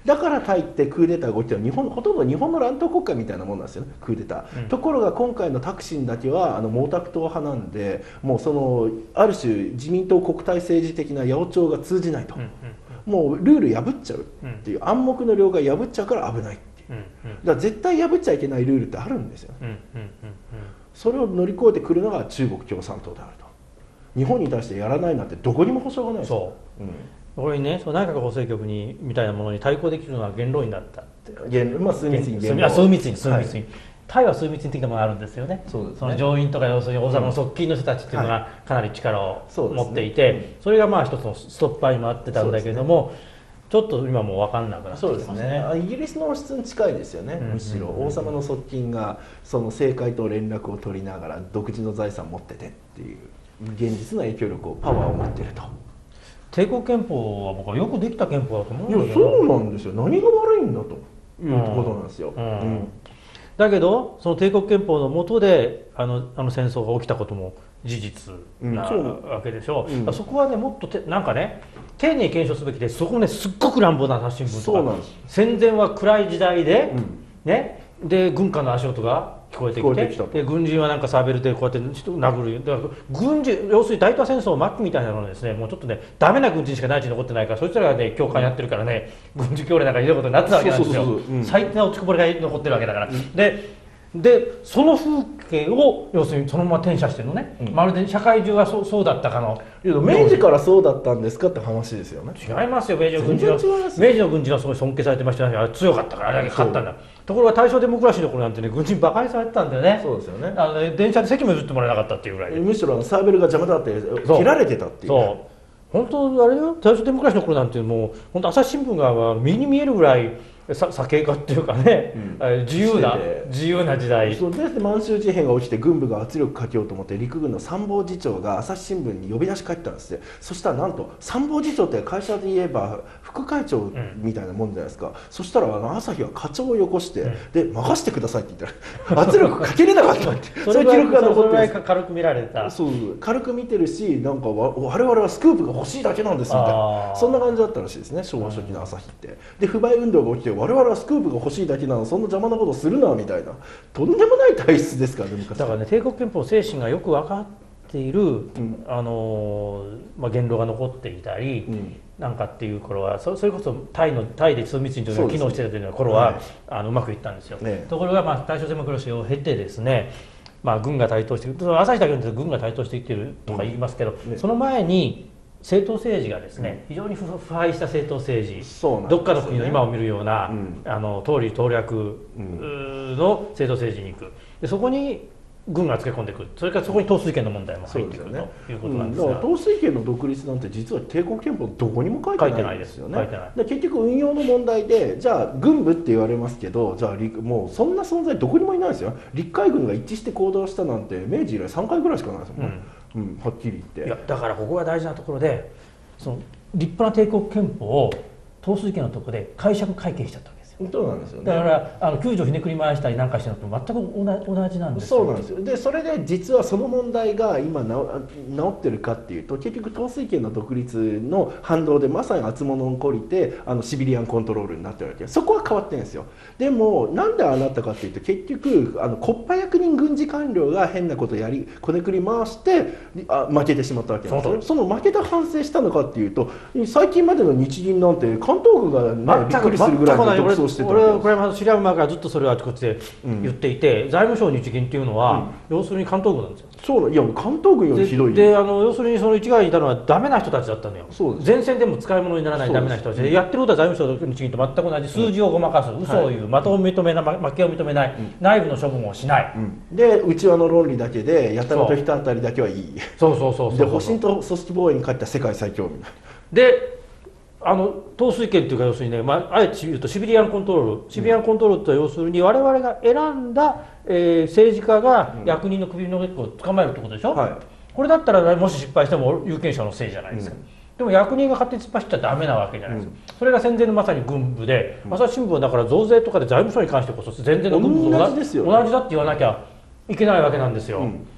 だからタイってクーデターが起きたら日本ほとんど日本の乱闘国家みたいなもんなんですよね、クーデター、うん、ところが今回のタクシンだけはあの毛沢東派なんで、もうそのある種自民党国対政治的な八百長が通じないと、うんうんうん、もうルール破っちゃうっていう、暗黙の了解破っちゃうから危ないっていう、うんうん、だから絶対破っちゃいけないルールってあるんですよね、うんうんうんうん、それを乗り越えてくるのが中国共産党であると。日本に対してやらないなんてどこにも保証がないです。そう、うん、 これにね、その内閣法制局にみたいなものに対抗できるのは元老院だったって。 元まあ枢密院元老。 あ、枢密院、枢密院。はい、タイは枢密院的なものがあるんですよね。そうですね。その上院とか要するに王様の側近の人たちっていうのがかなり力を持っていて、はい、そ, ね、それがまあ一つのストッパーにもあってたんだけれども、ちょっと今もう分かんなくなってきますね。そうですね。 イギリスの王室に近いですよね。むしろ王様の側近がその政界と連絡を取りながら独自の財産を持っててっていう。現実の影響力をパワーを持っていると。 帝国憲法は僕はよくできた憲法だと思うんだけど。いや、そうなんですよ。何が悪いんだということなんですよ。うんうん、 だけどその帝国憲法の下であのあの戦争が起きたことも事実なわけでしょ。うん、そこはね、もっとてなんかね、丁寧に検証すべきで、そこねすっごく乱暴な新聞とか、戦前は暗い時代で、うん、ね、で軍艦の足音が聞こえてき て, きてで軍人はなんかサーベルでこうやって人を殴る。だから軍人、要するに大東戦争末期みたいなのはですね、もうちょっとねダメな軍人しか内地に残ってないから、そいつらがね教官やってるからね、軍事教令なんかひどいことになってたわけなんですよ。最低な落ちこぼれが残ってるわけだから、うん、ででその風景を要するにそのまま転写してるのね、うん、まるで社会中が そ, そうだったかの。 明治からそうだったんですかって話ですよね。 違いますよ。明治の軍人は明治の軍人はすごい尊敬されてましたね。強かったからあれだけ勝ったんだ。ところが大正デモクラシーの頃なんてね、軍人バカにされてたんだよね。 そうですよね。 あのね、電車で席も譲ってもらえなかったっていうぐらいで、 むしろあのサーベルが邪魔だって切られてたっていう。そう本当あれよ、大正デモクラシーの頃なんてもう本当朝日新聞が目に見えるぐらいさ酒化っていうかね、うん、自由な自由な時代。 そうで満州事変が起きて軍部が圧力かけようと思って陸軍の参謀次長が朝日新聞に呼び出し帰ったんですよ。そしたらなんと参謀次長って会社で言えば副会長みたいなもんじゃないですか、うん、そしたらあの朝日は課長をよこして、うん、で任してくださいって言ったら圧力かけれなかったってそういう記録が残ってるんです。軽く見られた。 そう軽く見てるし、なんか我々はスクープが欲しいだけなんですみたいな、そんな感じだったらしいですね、昭和初期の朝日って。で不買運動が起きて我々はスクープが欲しいだけなの、そんな邪魔なことするなみたいな、とんでもない体質ですからね昔。 だからね、帝国憲法精神がよく分かっている、うん、あのまあ、言動が残っていたり、うん、なんかっていう頃は そ, それこそタイのタイで枢密院というのが機能しているという頃は、はい、あのうまくいったんですよ、ね、ところが、まあ、大正デモクラシーを経てですね、まあ、軍が台頭している、朝日だけで軍が台頭していっているとか言いますけど、うんね、その前に政党政治がですね、うん、非常に腐敗した政党政治、ね、どっかの国の今を見るような、うん、あの通り党略の政党政治に行く。でそこに軍がつけ込んでくる。それからそこに統帥権の問題も入ってくる、ね、ということなんですが、 うん、だから統帥権の独立なんて実は帝国憲法どこにも書いてないですよね。で結局運用の問題で、じゃあ軍部って言われますけど、じゃあもうそんな存在どこにもいないですよ。陸海軍が一致して行動したなんて明治以来さんかいぐらいしかないですもんね、うんうん、はっきり言って。いやだからここが大事なところで、その立派な帝国憲法を統帥権のところで解釈改憲しちゃったわけですよ。 そうなんですよね。 だからあのきゅう条ひねくり回したりなんかしてるのと全く同じなんですよ。 そうなんですよ。でそれで実はその問題が今治ってるかっていうと、結局統帥権の独立の反動でまさに厚物を懲りてあのシビリアンコントロールになってるわけ。そこは変わってるんですよ。でもなんでああなったかっていうと、結局あの国家役人軍事官僚が変なことやりこねくり回してあ負けてしまったわけなんですよ。その負けた反省したのかっていうと、最近までの日銀なんて関東軍が、ね、びっくりするぐらいの独走してたわけです。 俺はこれ知り合う前からずっとそれをあちこちで言っていて、うん、財務省日銀っていうのは、うん、要するに関東軍なんですよ。 そういや関東軍よりひどい。 で、であの要するにその一概にいたのはダメな人たちだったのよ。前線でも使い物にならないダメな人たちで、やってることは財務省日銀と全く同じ。数字をごまかす、うん、嘘を言う、はい、的を認めない、負けを認めない、うん、内部の処分をしない、 うん、で内輪の論理だけでやたらと人当たりだけはいい。 そうそうそうそう。 で保身と組織防衛に勝った世界最強みたいな。 であの統帥権というか、要するにね、まあ、あえて言うとシビリアンコントロール、シビリアンコントロールとは要するに我々が選んだ、えー、政治家が役人の首の根っこを捕まえるってことでしょ、はい、これだったらもし失敗しても有権者のせいじゃないですか、うん、でも役人が勝手に突っ走っちゃダメなわけじゃないですか、うん、それが戦前のまさに軍部で、うん、朝日新聞はだから増税とかで財務省に関してこそ戦前の軍部と同じ、同じだって言わなきゃいけないわけなんですよ、うん、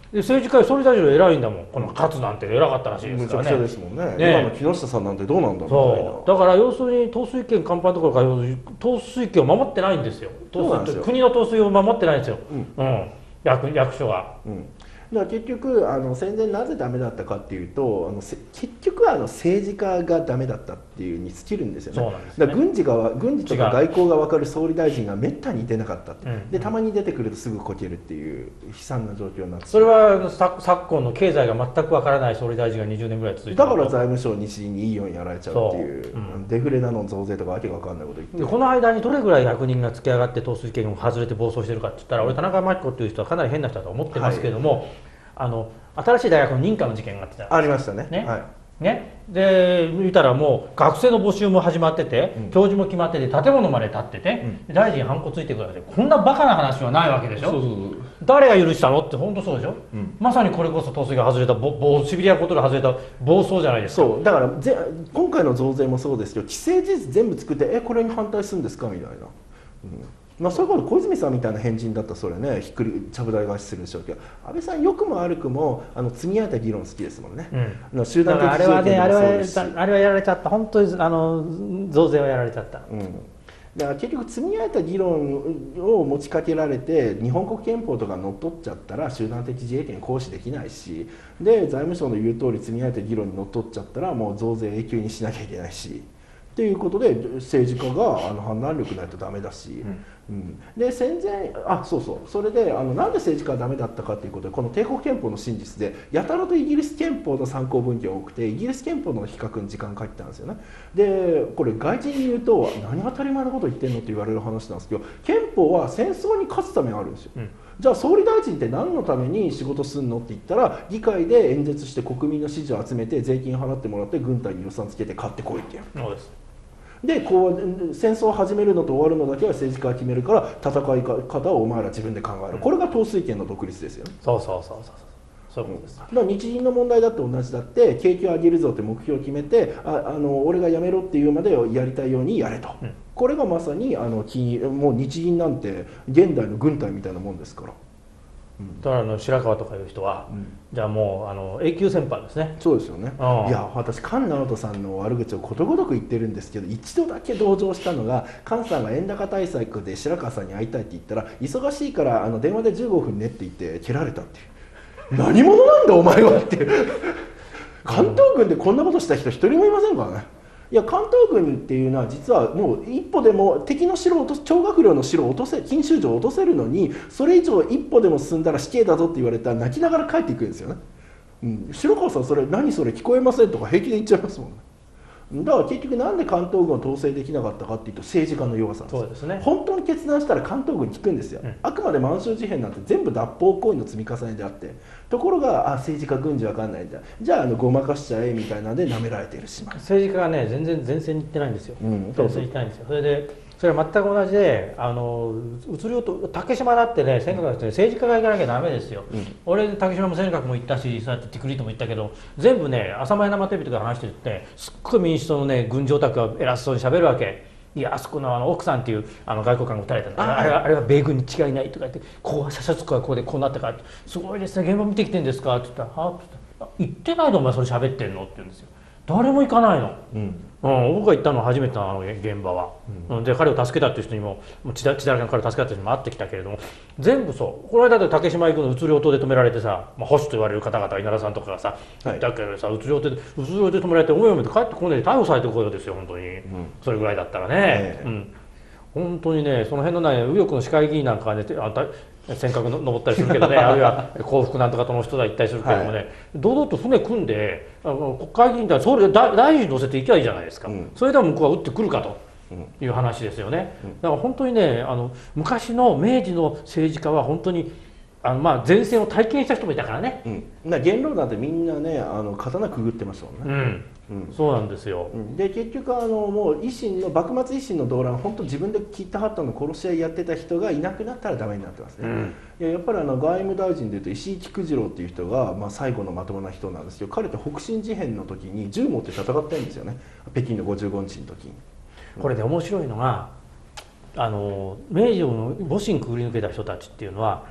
で政治家総理大臣より偉いんだもん、この勝なんて偉かったらしいですからね。 むちゃくちゃですもんね。ね、今の木下さんなんてどうなんだろうみたいな。 だから要するに統帥権干犯どころか統帥権を守ってないんですよ。国の統帥を守ってないんですよ、うんうん、役, 役所が。うんだから結局あの戦前なぜダメだったかっていうとあの結局あの政治家がダメだったっていうに尽きるんですよね。そうなんですね。だから軍事が軍事とか外交が分かる総理大臣がめったに出なかったって、うん、でたまに出てくるとすぐこけるっていう悲惨な状況になって、 それは昨今の経済が全く分からない総理大臣がにじゅうねんぐらい続いてだから財務省日銀にいいようにやられちゃうっていう、うん、デフレなの増税とかわけが分かんないこと言ってでこの間にどれぐらい役人が突き上がって統帥権を外れて暴走してるかって言ったら、うん、俺田中真紀子っていう人はかなり変な人だと思ってますけれども、はい、あの新しい大学の認可の事件があってたありましたね。 ね、 はいね、で見たらもう学生の募集も始まってて、うん、教授も決まってて建物まで建ってて、うん、大臣ハンコついてくるわけでこんなバカな話はないわけでしょ。そうそうそう、誰が許したのって本当そうでしょ、うん、まさにこれこそ統帥が外れたぼシビリアことで外れた暴走じゃないですか。 そうだからぜ今回の増税もそうですけど既成事実全部作ってえこれに反対するんですかみたいな、うんまあ、それこそ小泉さんみたいな変人だったらそれねひっくりちゃぶ台返しするでしょうけど安倍さん良くも悪くもあの積み上げた議論好きですもんね、うん、集団的自衛権でもそうですしあれはねあれはやられちゃった本当にあの増税はやられちゃった、うん、 だから結局積み上げた議論を持ちかけられて日本国憲法とか乗っ取っちゃったら集団的自衛権行使できないしで財務省の言う通り積み上げた議論に乗っ取っちゃったらもう増税永久にしなきゃいけないしっていうことで政治家があの判断力ないとダメだし、うんうん、で戦前あそうそうそれであのなんで政治家がダメだったかということでこの帝国憲法の真実でやたらとイギリス憲法の参考文献が多くてイギリス憲法の比較に時間かけてたんですよね。でこれ外人に言うと何当たり前のこと言ってんのって言われる話なんですけど憲法は戦争に勝つためにあるんですよ、うん、じゃあ総理大臣って何のために仕事するのって言ったら議会で演説して国民の支持を集めて税金払ってもらって軍隊に予算つけて買ってこいっていう。そうですでこう戦争を始めるのと終わるのだけは政治家が決めるから戦い方をお前ら自分で考える、うん、これが統帥権の独立ですよね。 そうそうそうそうそういうことです、 だから日銀の問題だって同じだって景気を上げるぞって目標を決めてああの俺が辞めろっていうまでやりたいようにやれと、うん、これがまさにあの金もう日銀なんて現代の軍隊みたいなもんですから。 だからあの白川とかいう人は、うん、じゃあもうあの永久戦犯ですね。 そうですよね。いや私菅直人さんの悪口をことごとく言ってるんですけど一度だけ同情したのが菅さんが円高対策で白川さんに会いたいって言ったら忙しいからあの電話でじゅうごふんねって言って蹴られたっていう何者なんだお前はって関東軍でこんなことした人一人もいませんからね。いや関東軍っていうのは実はもう一歩でも敵の城を落とす張学良の城を落とせ錦州城を落とせるのにそれ以上一歩でも進んだら死刑だぞって言われたら泣きながら帰っていくんですよね、うん、白川さんそれ何それ聞こえませんとか平気で言っちゃいますもんね。だから結局なんで関東軍を統制できなかったかっていうと政治家の弱さなんです。そうですね。本当に決断したら関東軍に効くんですよ、うん、あくまで満州事変なんて全部脱法行為の積み重ねであってところがあ政治家軍事わかんないんだじゃあ、あのごまかしちゃえみたいなんで舐められているしまう。 政治家がね全然前線に行ってないんですよ、うん、前線に行ってないんですよ。それでそれは全く同じであの移りよと竹島だってね尖閣だって政治家が行かなきゃダメですよ、うん、俺竹島も尖閣も行ったしそうやってティクリートも行ったけど全部ね朝前生テレビとか話してるってすっごい民主党のね軍事オタクが偉そうにしゃべるわけ。いやあそこのあの奥さんっていうあの外交官が撃たれたんだ あ, あ, れはあれは米軍に違いないとか言ってこう射出口はこうでこうなったからすごいですね現場見てきてるんですかって言ったらはって言ったら行ってないでお前それ喋ってんのって言うんですよ。誰も行かないの、うんうん、僕が行ったのは初めてのあの現場は、うん、で彼を助けたっていう人にも血だらけの彼を助けたっていう人にも会ってきたけれども全部そうこの間で竹島行くの移り音で止められてさ、まあ、保守と言われる方々稲田さんとかがさ、はい、だけどさ移り音で移り音で止められておめおめで帰ってこないで逮捕されてこようですよ本当に、うん、それぐらいだったらね、えーうん、本当にねその辺のね右翼の市会議員なんかはねあた尖閣の登ったりするけどねあるいは幸福なんとかとの人が行ったりするけどもね、はい、堂々と船組んであの国会議員だ総理大臣乗せて行きゃいいじゃないですか、うん、それでは向こうは撃ってくるかという話ですよね、うん、だから本当にねあの昔の明治の政治家は本当にあのまあ前線を体験した人もいたからね、 うん、だ元老なんてみんなねあの刀くぐってましたもんね、うんうん、そうなんですよ、 うん、で結局あのもう維新の幕末維新の動乱本当自分で切ったはったの殺し合いやってた人がいなくなったらダメになってますね、うん、いややっぱりあの外務大臣でいうと石井菊次郎っていう人が、まあ、最後のまともな人なんですけど彼と北進事変の時に銃持って戦ってるんですよね北京のごじゅうごにちの時に。 これで面白いのがあの明治の戊辰くぐり抜けた人たちっていうのは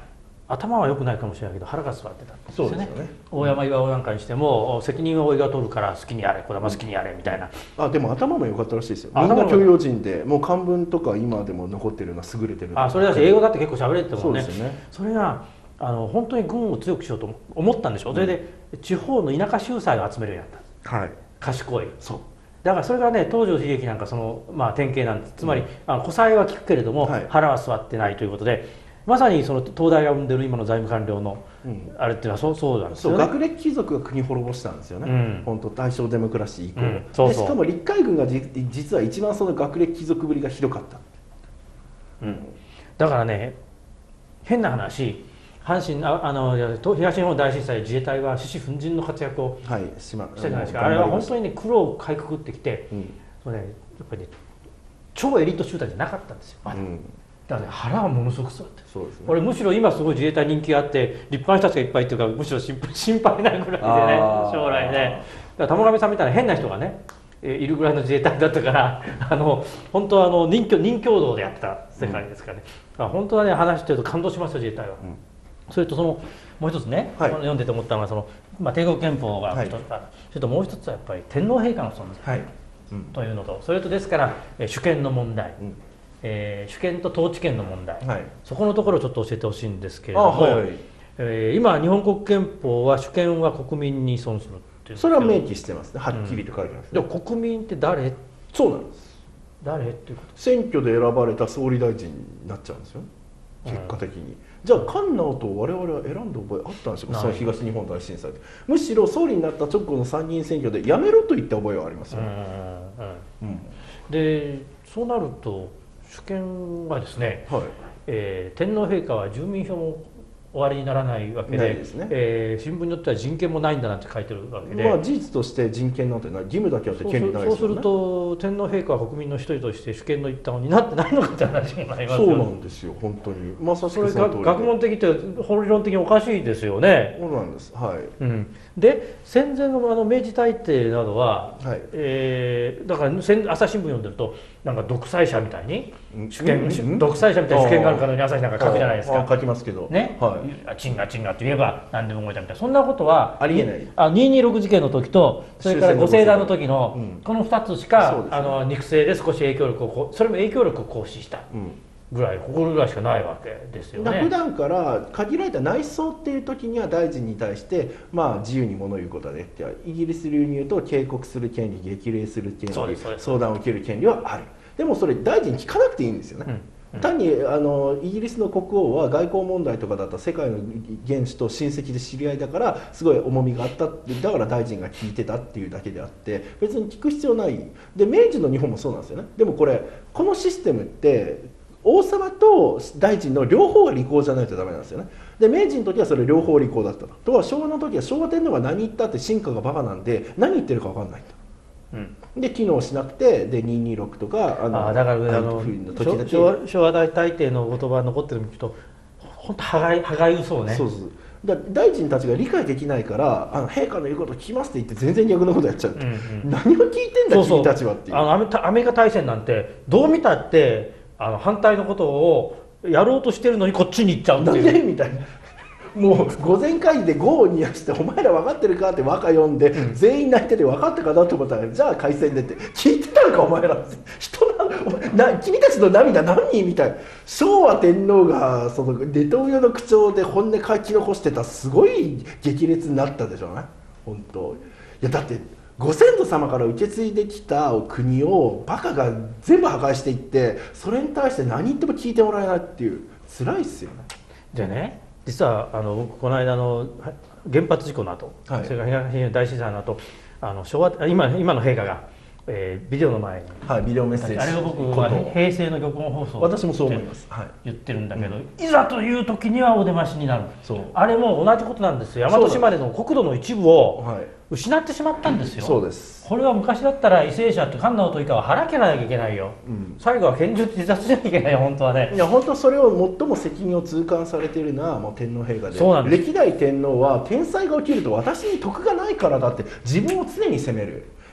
頭は良くないかもしれないけど腹が据わってたんですよね。 そうですよね。 大山巌なんかにしても責任を俺が取るから好きにやれ、児玉好きにやれみたいな、 うん、あでも頭も良かったらしいですよ。みんな教養人でもう漢文とか今でも残ってるのは優れてる。 あそれだし英語だって結構喋れてたもんね。 そうですよね。 それがあの本当に軍を強くしようと思ったんでしょう、うん、それで地方の田舎秀才を集めるようになった、はい、賢い。そうだからそれがね東条英機なんかその、まあ、典型なんです。つまり、うん、あの古才は聞くけれども、はい、腹は据わってないということで、まさにその東大が生んでる今の財務官僚の、うん、あれっていうのはそうそうなんですよね。 そう学歴貴族が国滅ぼしたんですよね、うん、本当大正デモクラシー以降、うん、 そうそうでしかも陸海軍がじ実は一番その学歴貴族ぶりがひどかった、 うん、だからね変な話、阪神ああの東日本大震災自衛隊は獅子奮迅の活躍をしたじゃないですか。あれは本当にね苦労をかいくぐってきて、うん、それねやっぱりね超エリート集団じゃなかったんですよまだ、うん、だからね腹はものすごく据わって、そうですね、俺むしろ今すごい自衛隊人気があって立派な人たちがいっぱいっていうかむしろ心配心配なぐらいでね将来ね。だから玉上さんみたいな変な人がねいるぐらいの自衛隊だったからあの本当はあの任共任共同でやってた世界ですからね、うん、だから本当はね話してると感動しますよ自衛隊は。うん、それとそのもう一つね、はい、読んでて思ったのがその、まあ、帝国憲法が一つある、はい、それともう一つはやっぱり天皇陛下の存在、はい、うん、というのとそれとですから主権の問題、うん、えー、主権と統治権の問題、はい、そこのところをちょっと教えてほしいんですけれども、はいはい、えー、今日本国憲法は主権は国民に存するっていう、 それは明記してますね、はっきりと書いてます、ね、 うん、でも国民って誰？ そうなんです。 誰っていうこと？ 選挙で選ばれた総理大臣になっちゃうんですよ結果的に、うん、じゃあ菅直人を我々は選んだ覚えあったんですよ、その東日本大震災で。むしろ総理になった直後の参議院選挙でやめろと言った覚えはありますよ、ね、 うん、うん、でそうなると主権はですね、はい、えー、天皇陛下は住民票も終わりにならないわけ で, で、ね、えー、新聞によっては人権もないんだなんて書いてるわけで、 まあ、事実として人権なんてない、義務だけあって権利ないですよね。 そうすると天皇陛下は国民の一人として主権の一端を担ってないのかって話になりますよね。 そうなんですよ本当に、まさしくその通りで、学問的って法理論的におかしいですよね。 そうなんです、はい、 うん、で戦前のあの明治大帝などは、はい、えー、だから朝日新聞読んでるとなんか独裁者みたいに主権、うん、独裁者みたいに主権があるかのように朝日なんか書くじゃないですか。 書きますけどね、はい、チンガチンガって言えば何でも動いたみたいな、そんなことはありえない。 あにひゃくにじゅうろく事件の時とそれからご清談の時の、うん、このふたつしか、ね、あの肉声で少し影響力をそれも影響力を行使したぐらい、ここぐらいしかないわけですよね。 普段から限られた内装っていう時には大臣に対して、まあ、自由に物言うことができて、イギリス流に言うと警告する権利、激励する権利、相談を受ける権利はある。でもそれ大臣聞かなくていいんですよね、うん、単にあのイギリスの国王は外交問題とかだったら世界の元首と親戚で知り合いだからすごい重みがあった、だから大臣が聞いてたっていうだけであって別に聞く必要ない。で明治の日本もそうなんですよね。でもこれこのシステムって王様と大臣の両方が利口じゃないとダメなんですよね。で明治の時はそれ両方利口だったと。とは昭和の時は昭和天皇が何言ったって臣下がバカなんで何言ってるか分かんないと。うん、で機能しなくてでにひゃくにじゅうろくとかあのあだからあの昭和昭和大帝の言葉残ってるのと本当はがいはがい嘘をね。 そうそうだ大臣たちが理解できないからあの陛下の言うことを聞きますって言って全然逆のことやっちゃう、うんうん、何を聞いてんだそうそう君たちはっていう。 あのアメアメリカ大戦なんてどう見たってあの反対のことをやろうとしてるのにこっちに行っちゃうっていう。 なんでみたいな。もう午前会議でゴーにやして「お前ら分かってるか?」って和歌読んで、うん、全員泣いてて分かったかなと思ったら「じゃあ開戦で」って聞いてたのかお前ら人なな君たちの涙何みたいな。昭和天皇がそのネトウヨの口調で本音書き残してたすごい激烈になったでしょうね本当。いやだってご先祖様から受け継いできた国をバカが全部破壊していってそれに対して何言っても聞いてもらえないっていう辛いっすよね。 でね実はあの僕この間の原発事故の後、はい、それから東日本大震災の後あの昭和今今の陛下が、えー、ビデオの前に、 はい、ビデオメッセージあれを僕は平成の玉音放送私もそう思います、 はい、言ってるんだけど、うん、いざという時にはお出ましになる。そうあれも同じことなんですよ。大和島根の国土の一部を失ってしまったんですよ。 そうです。 これは昔だったら為政者って菅直人以下は腹切らなきゃいけないよ、うん、最後は拳銃で自殺しなきゃいけないよ本当はね。 いや本当それを最も責任を痛感されているのはもう天皇陛下で、そうなんです。歴代天皇は天災が起きると私に得がないからだって自分を常に責める。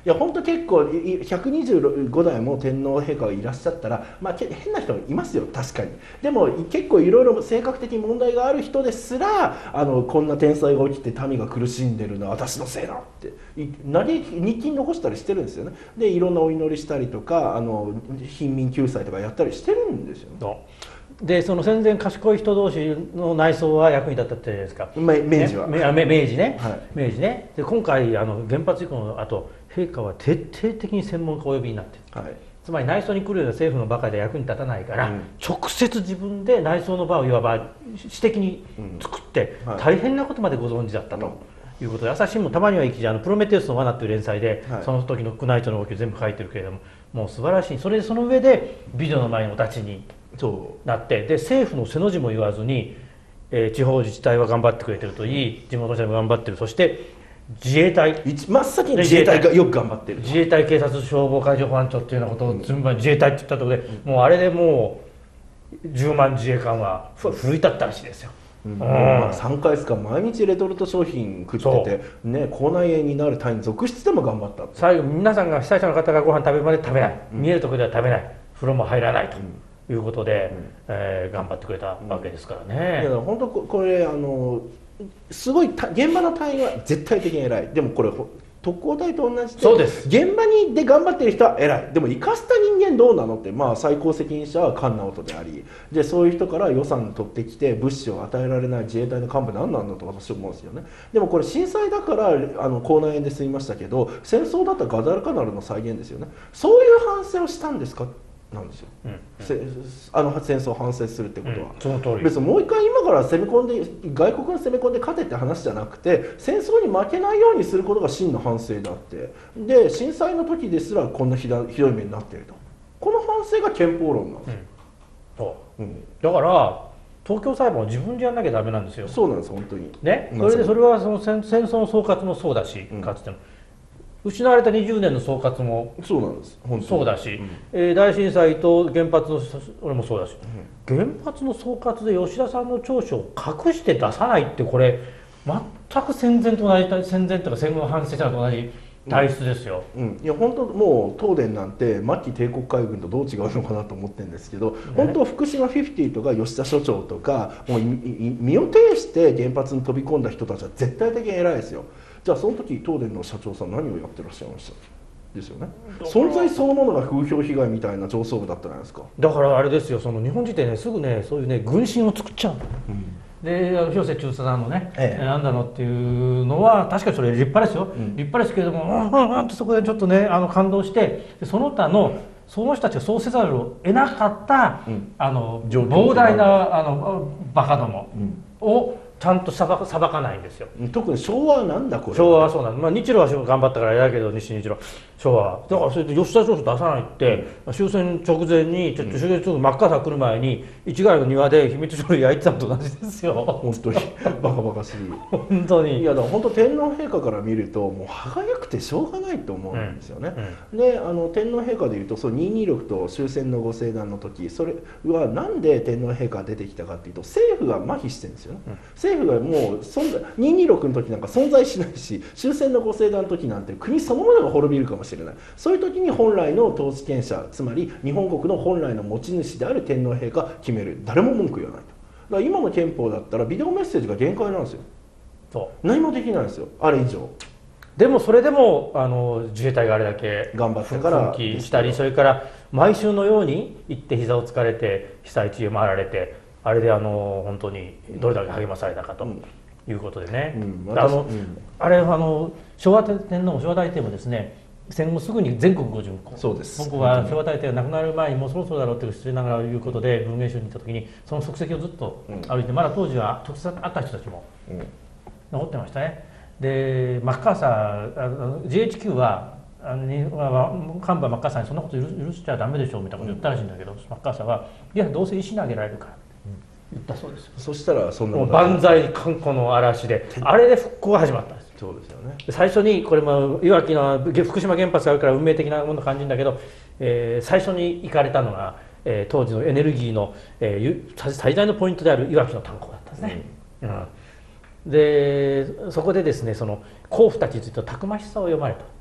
いや本当結構ひゃくにじゅうごだいも天皇陛下がいらっしゃったら、まあ、変な人もいますよ確かに。でも結構いろいろ性格的に問題がある人ですらあのこんな天災が起きて民が苦しんでるのは私のせいだって嘆き日記に残したりしてるんですよね。でいろんなお祈りしたりとかあの貧民救済とかやったりしてるんですよね。 でその戦前賢い人同士の内装は役に立ったってじゃないですか、 明治は、 ね、明治ね、 はい、 明治ね。で今回あの原発事故の後陛下は徹底的に専門家をお呼びになってる、はい、つまり内装に来るような政府のバカで役に立たないから、うん、直接自分で内装の場をいわば私的に作って、うんはい、大変なことまでご存知だったと。うんいうことで朝日新聞たまには記事あのプロメテウスの罠っていう連載で、はい、その時の宮内庁の動きを全部書いてるけれどももう素晴らしい。それでその上で美女の前にお立ちになってで政府の背の字も言わずに、えー、地方自治体は頑張ってくれてるといい地元者も頑張ってる。そして自衛隊真っ先に自衛隊がよく頑張ってる。 自衛隊警察消防海上保安庁っていうようなことを順番に自衛隊って言ったところで、うん、もうあれでもうじゅうまん自衛官は奮い立ったらしいですよ。 うんまあ、さんかげつかん毎日レトルト商品食ってて、ね、口内炎になる隊員続出でも頑張った。 最後皆さんが被災者の方がご飯食べるまで食べない、うん、見えるところでは食べない、風呂も入らないということで、うんえー、頑張ってくれたわけですからね。 いや本当これあのすごい現場の隊員は絶対的に偉い。でもこれ特攻隊と同じでそうです現場にで頑張っている人は偉い。でも生かした人間どうなのって、まあ、最高責任者は菅直人でありでそういう人から予算取ってきて物資を与えられない自衛隊の幹部何なんだと私は思うんですよね。でもこれ震災だからあの口内炎で済みましたけど戦争だったらガダルカナルの再現ですよね。そういう反省をしたんですかなんですよ、うんうん、あの戦争を反省するってことは、うん、 その通り。 別にもう一回今から攻め込んで外国に攻め込んで勝てって話じゃなくて戦争に負けないようにすることが真の反省だってで震災の時ですらこんなひどい目になっているとこの反省が憲法論なんですよ、うんそう、うん、だから東京裁判は自分でやんなきゃダメなんですよ。 そうなんです本当にね。それでそれはその戦争の総括もそうだし、うん、かつての失われたにじゅうねんの総括もそうなんです本当にそうだし、うんえー、大震災と原発の俺もそうだし、うん、原発の総括で吉田さんの調書を隠して出さないってこれ全く戦前と同じ戦前とか戦後の反省者と同じ体質ですよ、 うんうん、いや本当もう東電なんて末期帝国海軍とどう違うのかなと思ってるんですけど、ね、本当福島フィフティとか吉田所長とかもう身を挺して原発に飛び込んだ人たちは絶対的に偉いですよ。じゃあその時東電の社長さん何をやってらっしゃいましたですよね。存在そのものが風評被害みたいな上層部だったじゃないですか。 だからあれですよその日本人ってねすぐねそういうね軍神を作っちゃうの、うんで広瀬中佐さんのね、ええ、なんだのっていうのは確かにそれ立派ですよ、うん、立派ですけれどもうんうんうんとそこでちょっとねあの感動してその他のその人たちがそうせざるを得なかった、うん、あの膨大なあのバカどもをちゃんと裁か、裁かないんですよ。 特に昭和はなんだこれ。 昭和はそうなんです。まあ日露は頑張ったからあれだけど西日露昭和はだからそれで吉田調書出さないって、うん、終戦直前にちょっと終戦直後真っ赤さ来る前に市ヶ谷の庭で秘密書類焼いてたのと同じですよ。 本当にバカバカしい。 本当に。 いやだから本当天皇陛下から見るともう歯がゆくてしょうがないと思うんですよね。うんうん、であの天皇陛下でいうとそうにひゃくにじゅうろくと終戦のご聖断の時それはなんで天皇陛下が出てきたかっていうと政府が麻痺してるんですよね。うん、政府がもう存在にひゃくにじゅうろくの時なんか存在しないし終戦のご聖断の時なんて国そのものが滅びるかもしれない。そういう時に本来の統治権者つまり日本国の本来の持ち主である天皇陛下が決める。誰も文句言わないと。だから今の憲法だったらビデオメッセージが限界なんですよ。そう何もできないんですよあれ以上。 でもそれでもあの自衛隊があれだけ頑張ってから奮起したりそれから毎週のように行って膝をつかれて被災地へ回られてあれであの本当にどれだけ励まされたかということでね、うんうん、あの、うん、あれあの昭和天皇昭和大帝もですね戦後すぐに全国ご巡行。 そうです。 僕は昭和大帝が亡くなる前にもうそろそろだろうって失礼ながらいうことで文藝春に行った時にその足跡をずっと歩いて、うん、まだ当時は直接会った人たちも残ってましたね。でマッカーサー ジーエイチキュー はあの幹部はマッカーサーにそんなこと許許しちゃダメでしょうみたいなこと言ったらしいんだけど、うん、マッカーサーはいやどうせ石投げられるから言ったそうですよ。 そしたらそんなもう万歳観光の嵐であれで復興が始まったんです。 そうですよね。 最初にこれもいわきの福島原発があるから運命的なものを感じるんだけど、えー、最初に行かれたのが、えー、当時のエネルギーの、えー、最大のポイントであるいわきの炭鉱だったんですね。うんうんでそこでですねその甲府たちについてたくましさを読まれと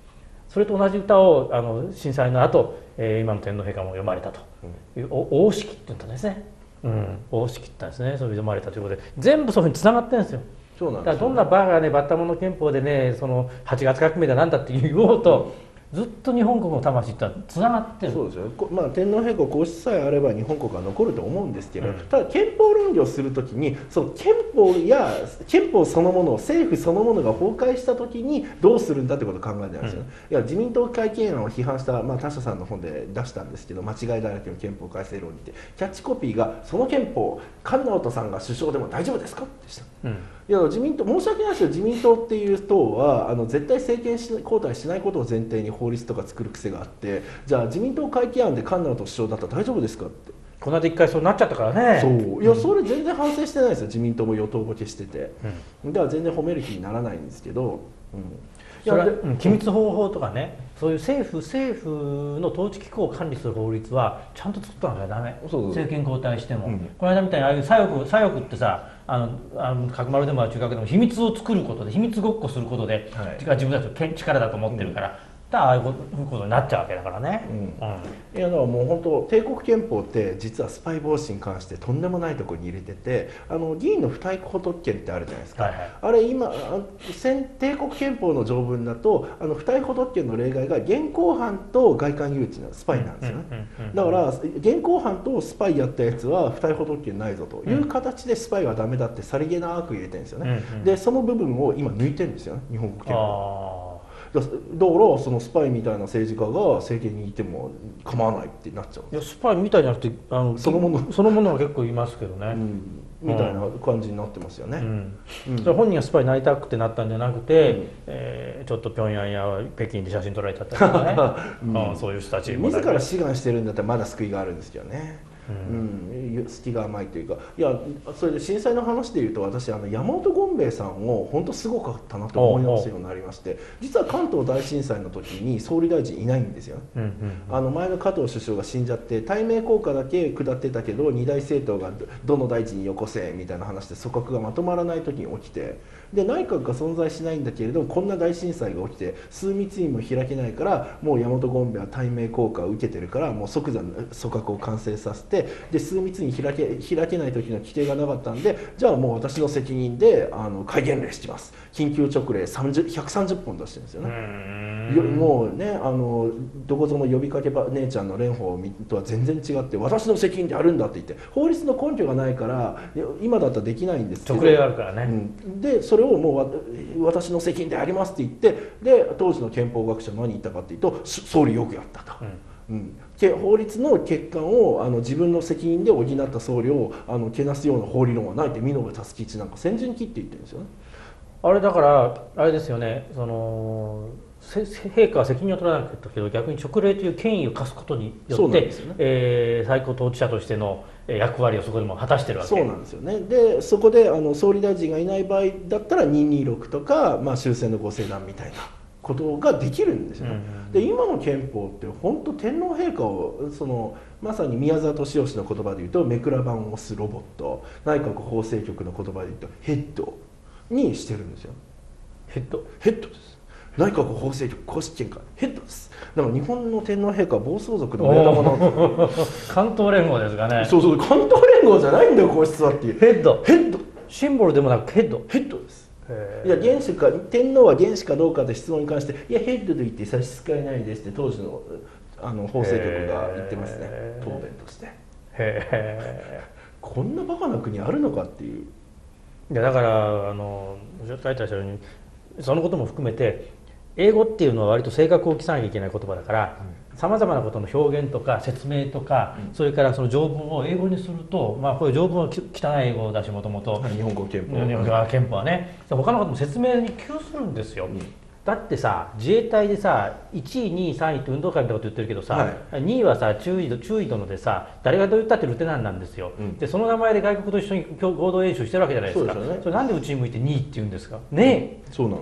それと同じ歌をあの震災の後、えー、今の天皇陛下も読まれたという、うん、大式って言ったんですね、うん、大式って言ったんですね、それで読まれたということで全部そういうふうにつながってるんですよ。 そうなんですよね。 だからどんなバーがねバッタモンの憲法でねそのはちがつ革命だなんだって言おうと、うん、ずっと日本国の魂ってつながってる。 そうですよ、まあ、天皇陛下皇室さえあれば日本国は残ると思うんですけど、うん、ただ憲法論議をするときにその憲法や憲法そのものを政府そのものが崩壊したときにどうするんだってことを考えてないんですよね、うん、いや自民党改憲案を批判した、まあ、他社さんの本で出したんですけど間違いだらけの憲法改正論議ってキャッチコピーがその憲法菅直人さんが首相でも大丈夫ですかでした、うん、いや自民党申し訳ないですよ、自民党っていう党はあの絶対政権交代しないことを前提に法律とか作る癖があって、じゃあ自民党改憲案で菅直人首相だったら大丈夫ですかって、 この間一回そうなっちゃったからね。 そういやそれ全然反省してないですよ、自民党も与党ボケしてて、うん、だから全然褒める気にならないんですけど、うん、 それは、うん、機密方法とかね、そういう政府政府の統治機構を管理する法律はちゃんと作ったのがダメ。政権交代しても、うん、この間みたいにああいう左翼左翼ってさ、あのあの角丸でも中核でも秘密を作ることで秘密ごっこすることで、はい、自分たちの力だと思ってるから。うんああいうことになっちゃうわけだからね、うんうん、 いやだからもう本当帝国憲法って実はスパイ防止に関してとんでもないところに入れてて、あの議員の不逮捕特権ってあるじゃないですか、はいはい、あれ今帝国憲法の条文だとあの不逮捕特権の例外が現行犯と外観誘致のスパイなんですよね、だから現行犯とスパイやったやつは不逮捕特権ないぞという形でスパイはダメだってさりげなく入れてるんですよね、うんうん、でその部分を今抜いてるんですよね日本国憲法。だからそのスパイみたいな政治家が政権にいても構わないってなっちゃう。 いやスパイみたいじゃなくてあのそのものそのものは結構いますけどね、うん、 みたいな感じになってますよね、うんうん、それ本人がスパイになりたくてなったんじゃなくて、うんえー、ちょっと平壌や北京で写真撮られちゃったりとかね、うん、そういう人たちも自ら志願してるんだったらまだ救いがあるんですけどね、うんうん、隙が甘いというか、いやそれで震災の話でいうと私あの山本権兵衛さんを本当すごかったなと思い直すようになりまして、実は関東大震災の時に総理大臣いないんですよ、うんうんうん、あの前の加藤首相が死んじゃって対名効果だけ下ってたけど二大政党がどの大臣によこせみたいな話で組閣がまとまらない時に起きて、で内閣が存在しないんだけれどこんな大震災が起きて枢密院も開けないからもう山本権兵衛は対名効果を受けてるからもう即座に組閣を完成させて、で枢密院開け開けない時の規定がなかったんでじゃあもう私の責任であの戒厳令します、緊急勅令ひゃくさんじゅっぽん出してるんですよね。もうねあのどこぞの呼びかけば姉ちゃんの蓮舫とは全然違って私の責任であるんだって言って法律の根拠がないから今だったらできないんですけど勅令があるからね、 うん、でそれをもう私の責任でありますって言ってで当時の憲法学者は何言ったかっていうと総理よくやったと。うんうん法律の欠陥をあの自分の責任で補った総理をあのけなすような法理論はないって美濃部辰吉なんか先陣切って言ってるんですよね。 あれだからあれですよね、その陛下は責任を取らなかったけど逆に勅令という権威を課すことによって、ねえー、最高統治者としての役割をそこでも果たしてるわけそうなんですよね。でそこであの総理大臣がいない場合だったらにひゃくにじゅうろくとか、まあ、終戦のご政団みたいなことができるんですよね、うんうん、で今の憲法って本当天皇陛下をそのまさに宮沢敏義の言葉で言うと目くら板を押すロボット、内閣法制局の言葉で言うとヘッドにしてるんですよ。 ヘッドヘッドです。内閣法制局公式見解ヘッドです。だから日本の天皇陛下は暴走族の親玉なんですよ。 関東連合ですかね。 そうそう関東連合じゃないんだよ皇室はっていう。 ヘッドヘッドシンボルでもなくヘッドヘッドです。いや原始か天皇は原始かどうかで質問に関していやヘッドと言って差し支えないですって当時のあの法制局が言ってますね、答弁として。へこんなバカな国あるのかっていう。 いやだからあの書いてらっしゃるようにそのことも含めて英語っていうのは割と性格を記さなきゃいけない言葉だからさまざまなことの表現とか説明とか、うん、それからその条文を英語にすると、まあ、こういう条文は汚い英語だしもともと日本語憲法日本語憲法はね他のことも説明に窮するんですよ、うん、だってさ自衛隊でさいちいにいさんいって運動会みたいなこと言ってるけどさ、はい、にいはさ中尉中尉殿でさ誰がどう言ったってルテナンなんですよ、うん、でその名前で外国と一緒に合同演習してるわけじゃないですか。 そうですよね。それなんでうちに向いてにいって言うんですかねえ、 そうなんです。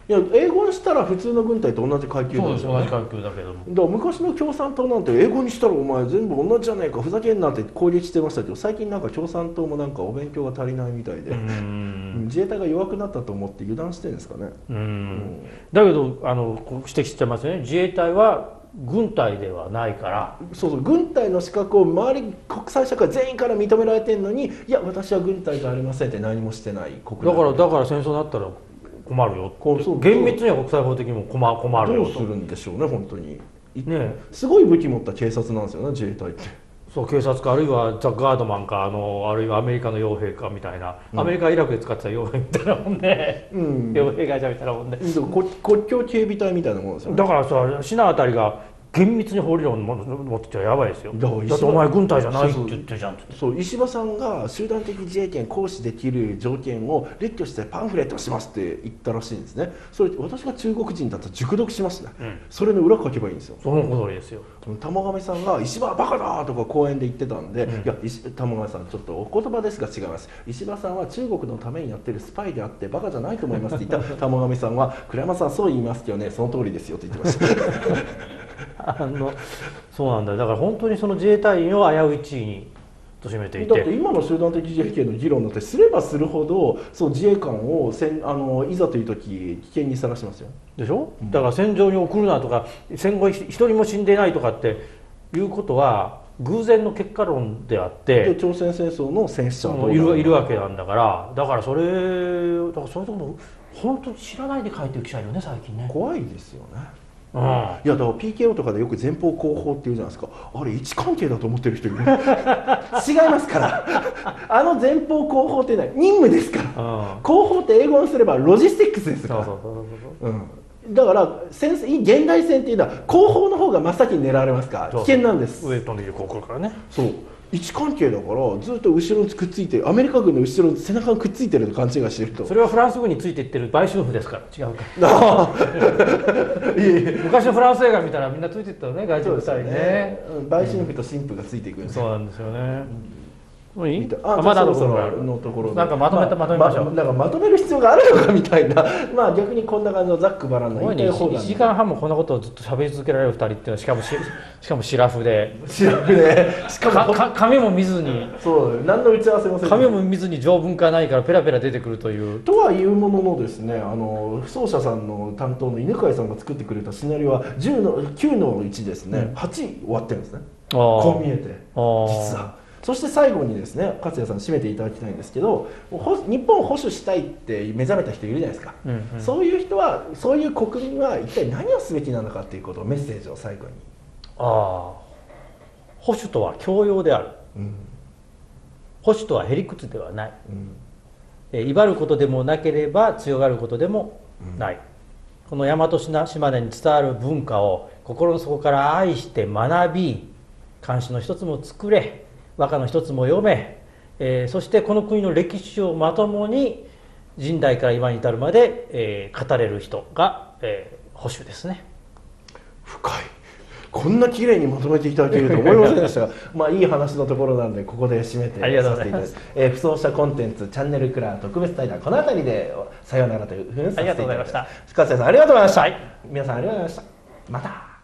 いや英語にしたら普通の軍隊と同じ階級そうです、 なんですよね。 同じ階級だけども。 だから昔の共産党なんて英語にしたらお前全部同じじゃねえかふざけんなって攻撃してましたけど、最近なんか共産党もなんかお勉強が足りないみたいで、 うん自衛隊が弱くなったと思って油断してるんですかね。 うんうんだけどあのこう指摘してますよね、自衛隊は軍隊ではないから。 そうそう、軍隊の資格を周り国際社会全員から認められてるのに、いや私は軍隊じゃありませんって何もしてない国だからだから戦争になったら困るよ、 こうそう厳密には国際法的にも困困るよと。 どうするんでしょうね本当に。 ね、 すごい武器持った警察なんですよね自衛隊って。 そう警察かあるいはザ・ガードマンかあのあるいはアメリカの傭兵かみたいな、うん、アメリカイラクで使ってた傭兵みたいなもんで、うん、傭兵会社みたいなもんで、 国国境警備隊みたいなもんですよね。 だからさシナあたりが厳密に法理論持ってちゃやばいですよ。だってお前軍隊じゃないって言ってるじゃんって。 そう石破さんが集団的自衛権行使できる条件を列挙してパンフレットしますって言ったらしいんですね。それ私が中国人だったら熟読しますね、うん、それの裏書けばいいんですよ。 その通りですよ。 玉亀さんが石破バカだとか講演で言ってたんで、うん、いや玉亀さんちょっとお言葉ですが違います、石破さんは中国のためにやってるスパイであってバカじゃないと思いますって言った玉亀さんは倉山さんそう言いますけどねその通りですよって言ってましたあのそうなんだよ。だから本当にその自衛隊員を危うい地位に貶めていて、 だって今の集団的自衛権の議論だってすればするほどそう自衛官をせんあのいざという時危険にさらしますよ。 でしょ、うん、だから戦場に送るなとか戦後一人も死んでないとかっていうことは偶然の結果論であってで朝鮮戦争の戦死者もいるいるわけなんだから、だからそれだからそういうところ本当に知らないで書いてる記者いるね最近ね。 怖いですよね。 うん、 いやだから ピーケーオー とかでよく前方後方っていうじゃないですか。あれ位置関係だと思ってる人いる違いますからあの前方後方っていうのは任務ですから、うん、後方って英語にすればロジスティックスですから。だから戦現代戦っていうのは後方の方が真っ先に狙われますから危険なんです。 上飛んできてこう来るからね。 そう位置関係だからずっと後ろにくっついてるアメリカ軍の後ろに背中にくっついてると勘違いしてると、 それはフランス軍についていってる売春婦ですから違うか昔のフランス映画見たらみんなついていったよね外人ふたりね。 売春婦と新婦がついていくんです、 そうなんですよね。もういい？ あ、まだそろそろのところでなんかまとめた、まとめましょう。 なんかまとめる必要があるのかみたいなまあ逆にこんな感じのざっくばらんの言いたい放題。 いちじかんはんもこんなことをずっと喋り続けられるふたりっていうのはしかもししかもシラフでシラフでしかもか紙も見ずにそう何の打ち合わせもせず紙も見ずに条文化ないからペラペラ出てくるという。 とはいうもののですね、あの不走者さんの担当の犬飼さんが作ってくれたシナリオはじゅうのきゅうのいちですね、うん、はち終わってるんですね。こう見えて実は。そして最後にですね勝谷さん締めていただきたいんですけど、日本を保守したいって目覚めた人いるじゃないですか、うんうん、そういう人はそういう国民は一体何をすべきなのかっていうことをメッセージを最後に。 ああ、保守とは教養である、うん、保守とはへりくつではない、うん、え威張ることでもなければ強がることでもない、うん、この大和島根に伝わる文化を心の底から愛して学び、漢詩の一つも作れ、和歌の一つも読め、えー、そしてこの国の歴史をまともに近代から今に至るまで、えー、語れる人が、えー、保守ですね。 深い。こんな綺麗にまとめていただけると思いませんでしたがまあいい話のところなんでここで締めてさせていただきます。えー、不走者コンテンツチャンネルクラー特別対談この辺りでさようならというふうにさせていただきました。深瀬さんありがとうございました、はい、皆さんありがとうございました。また。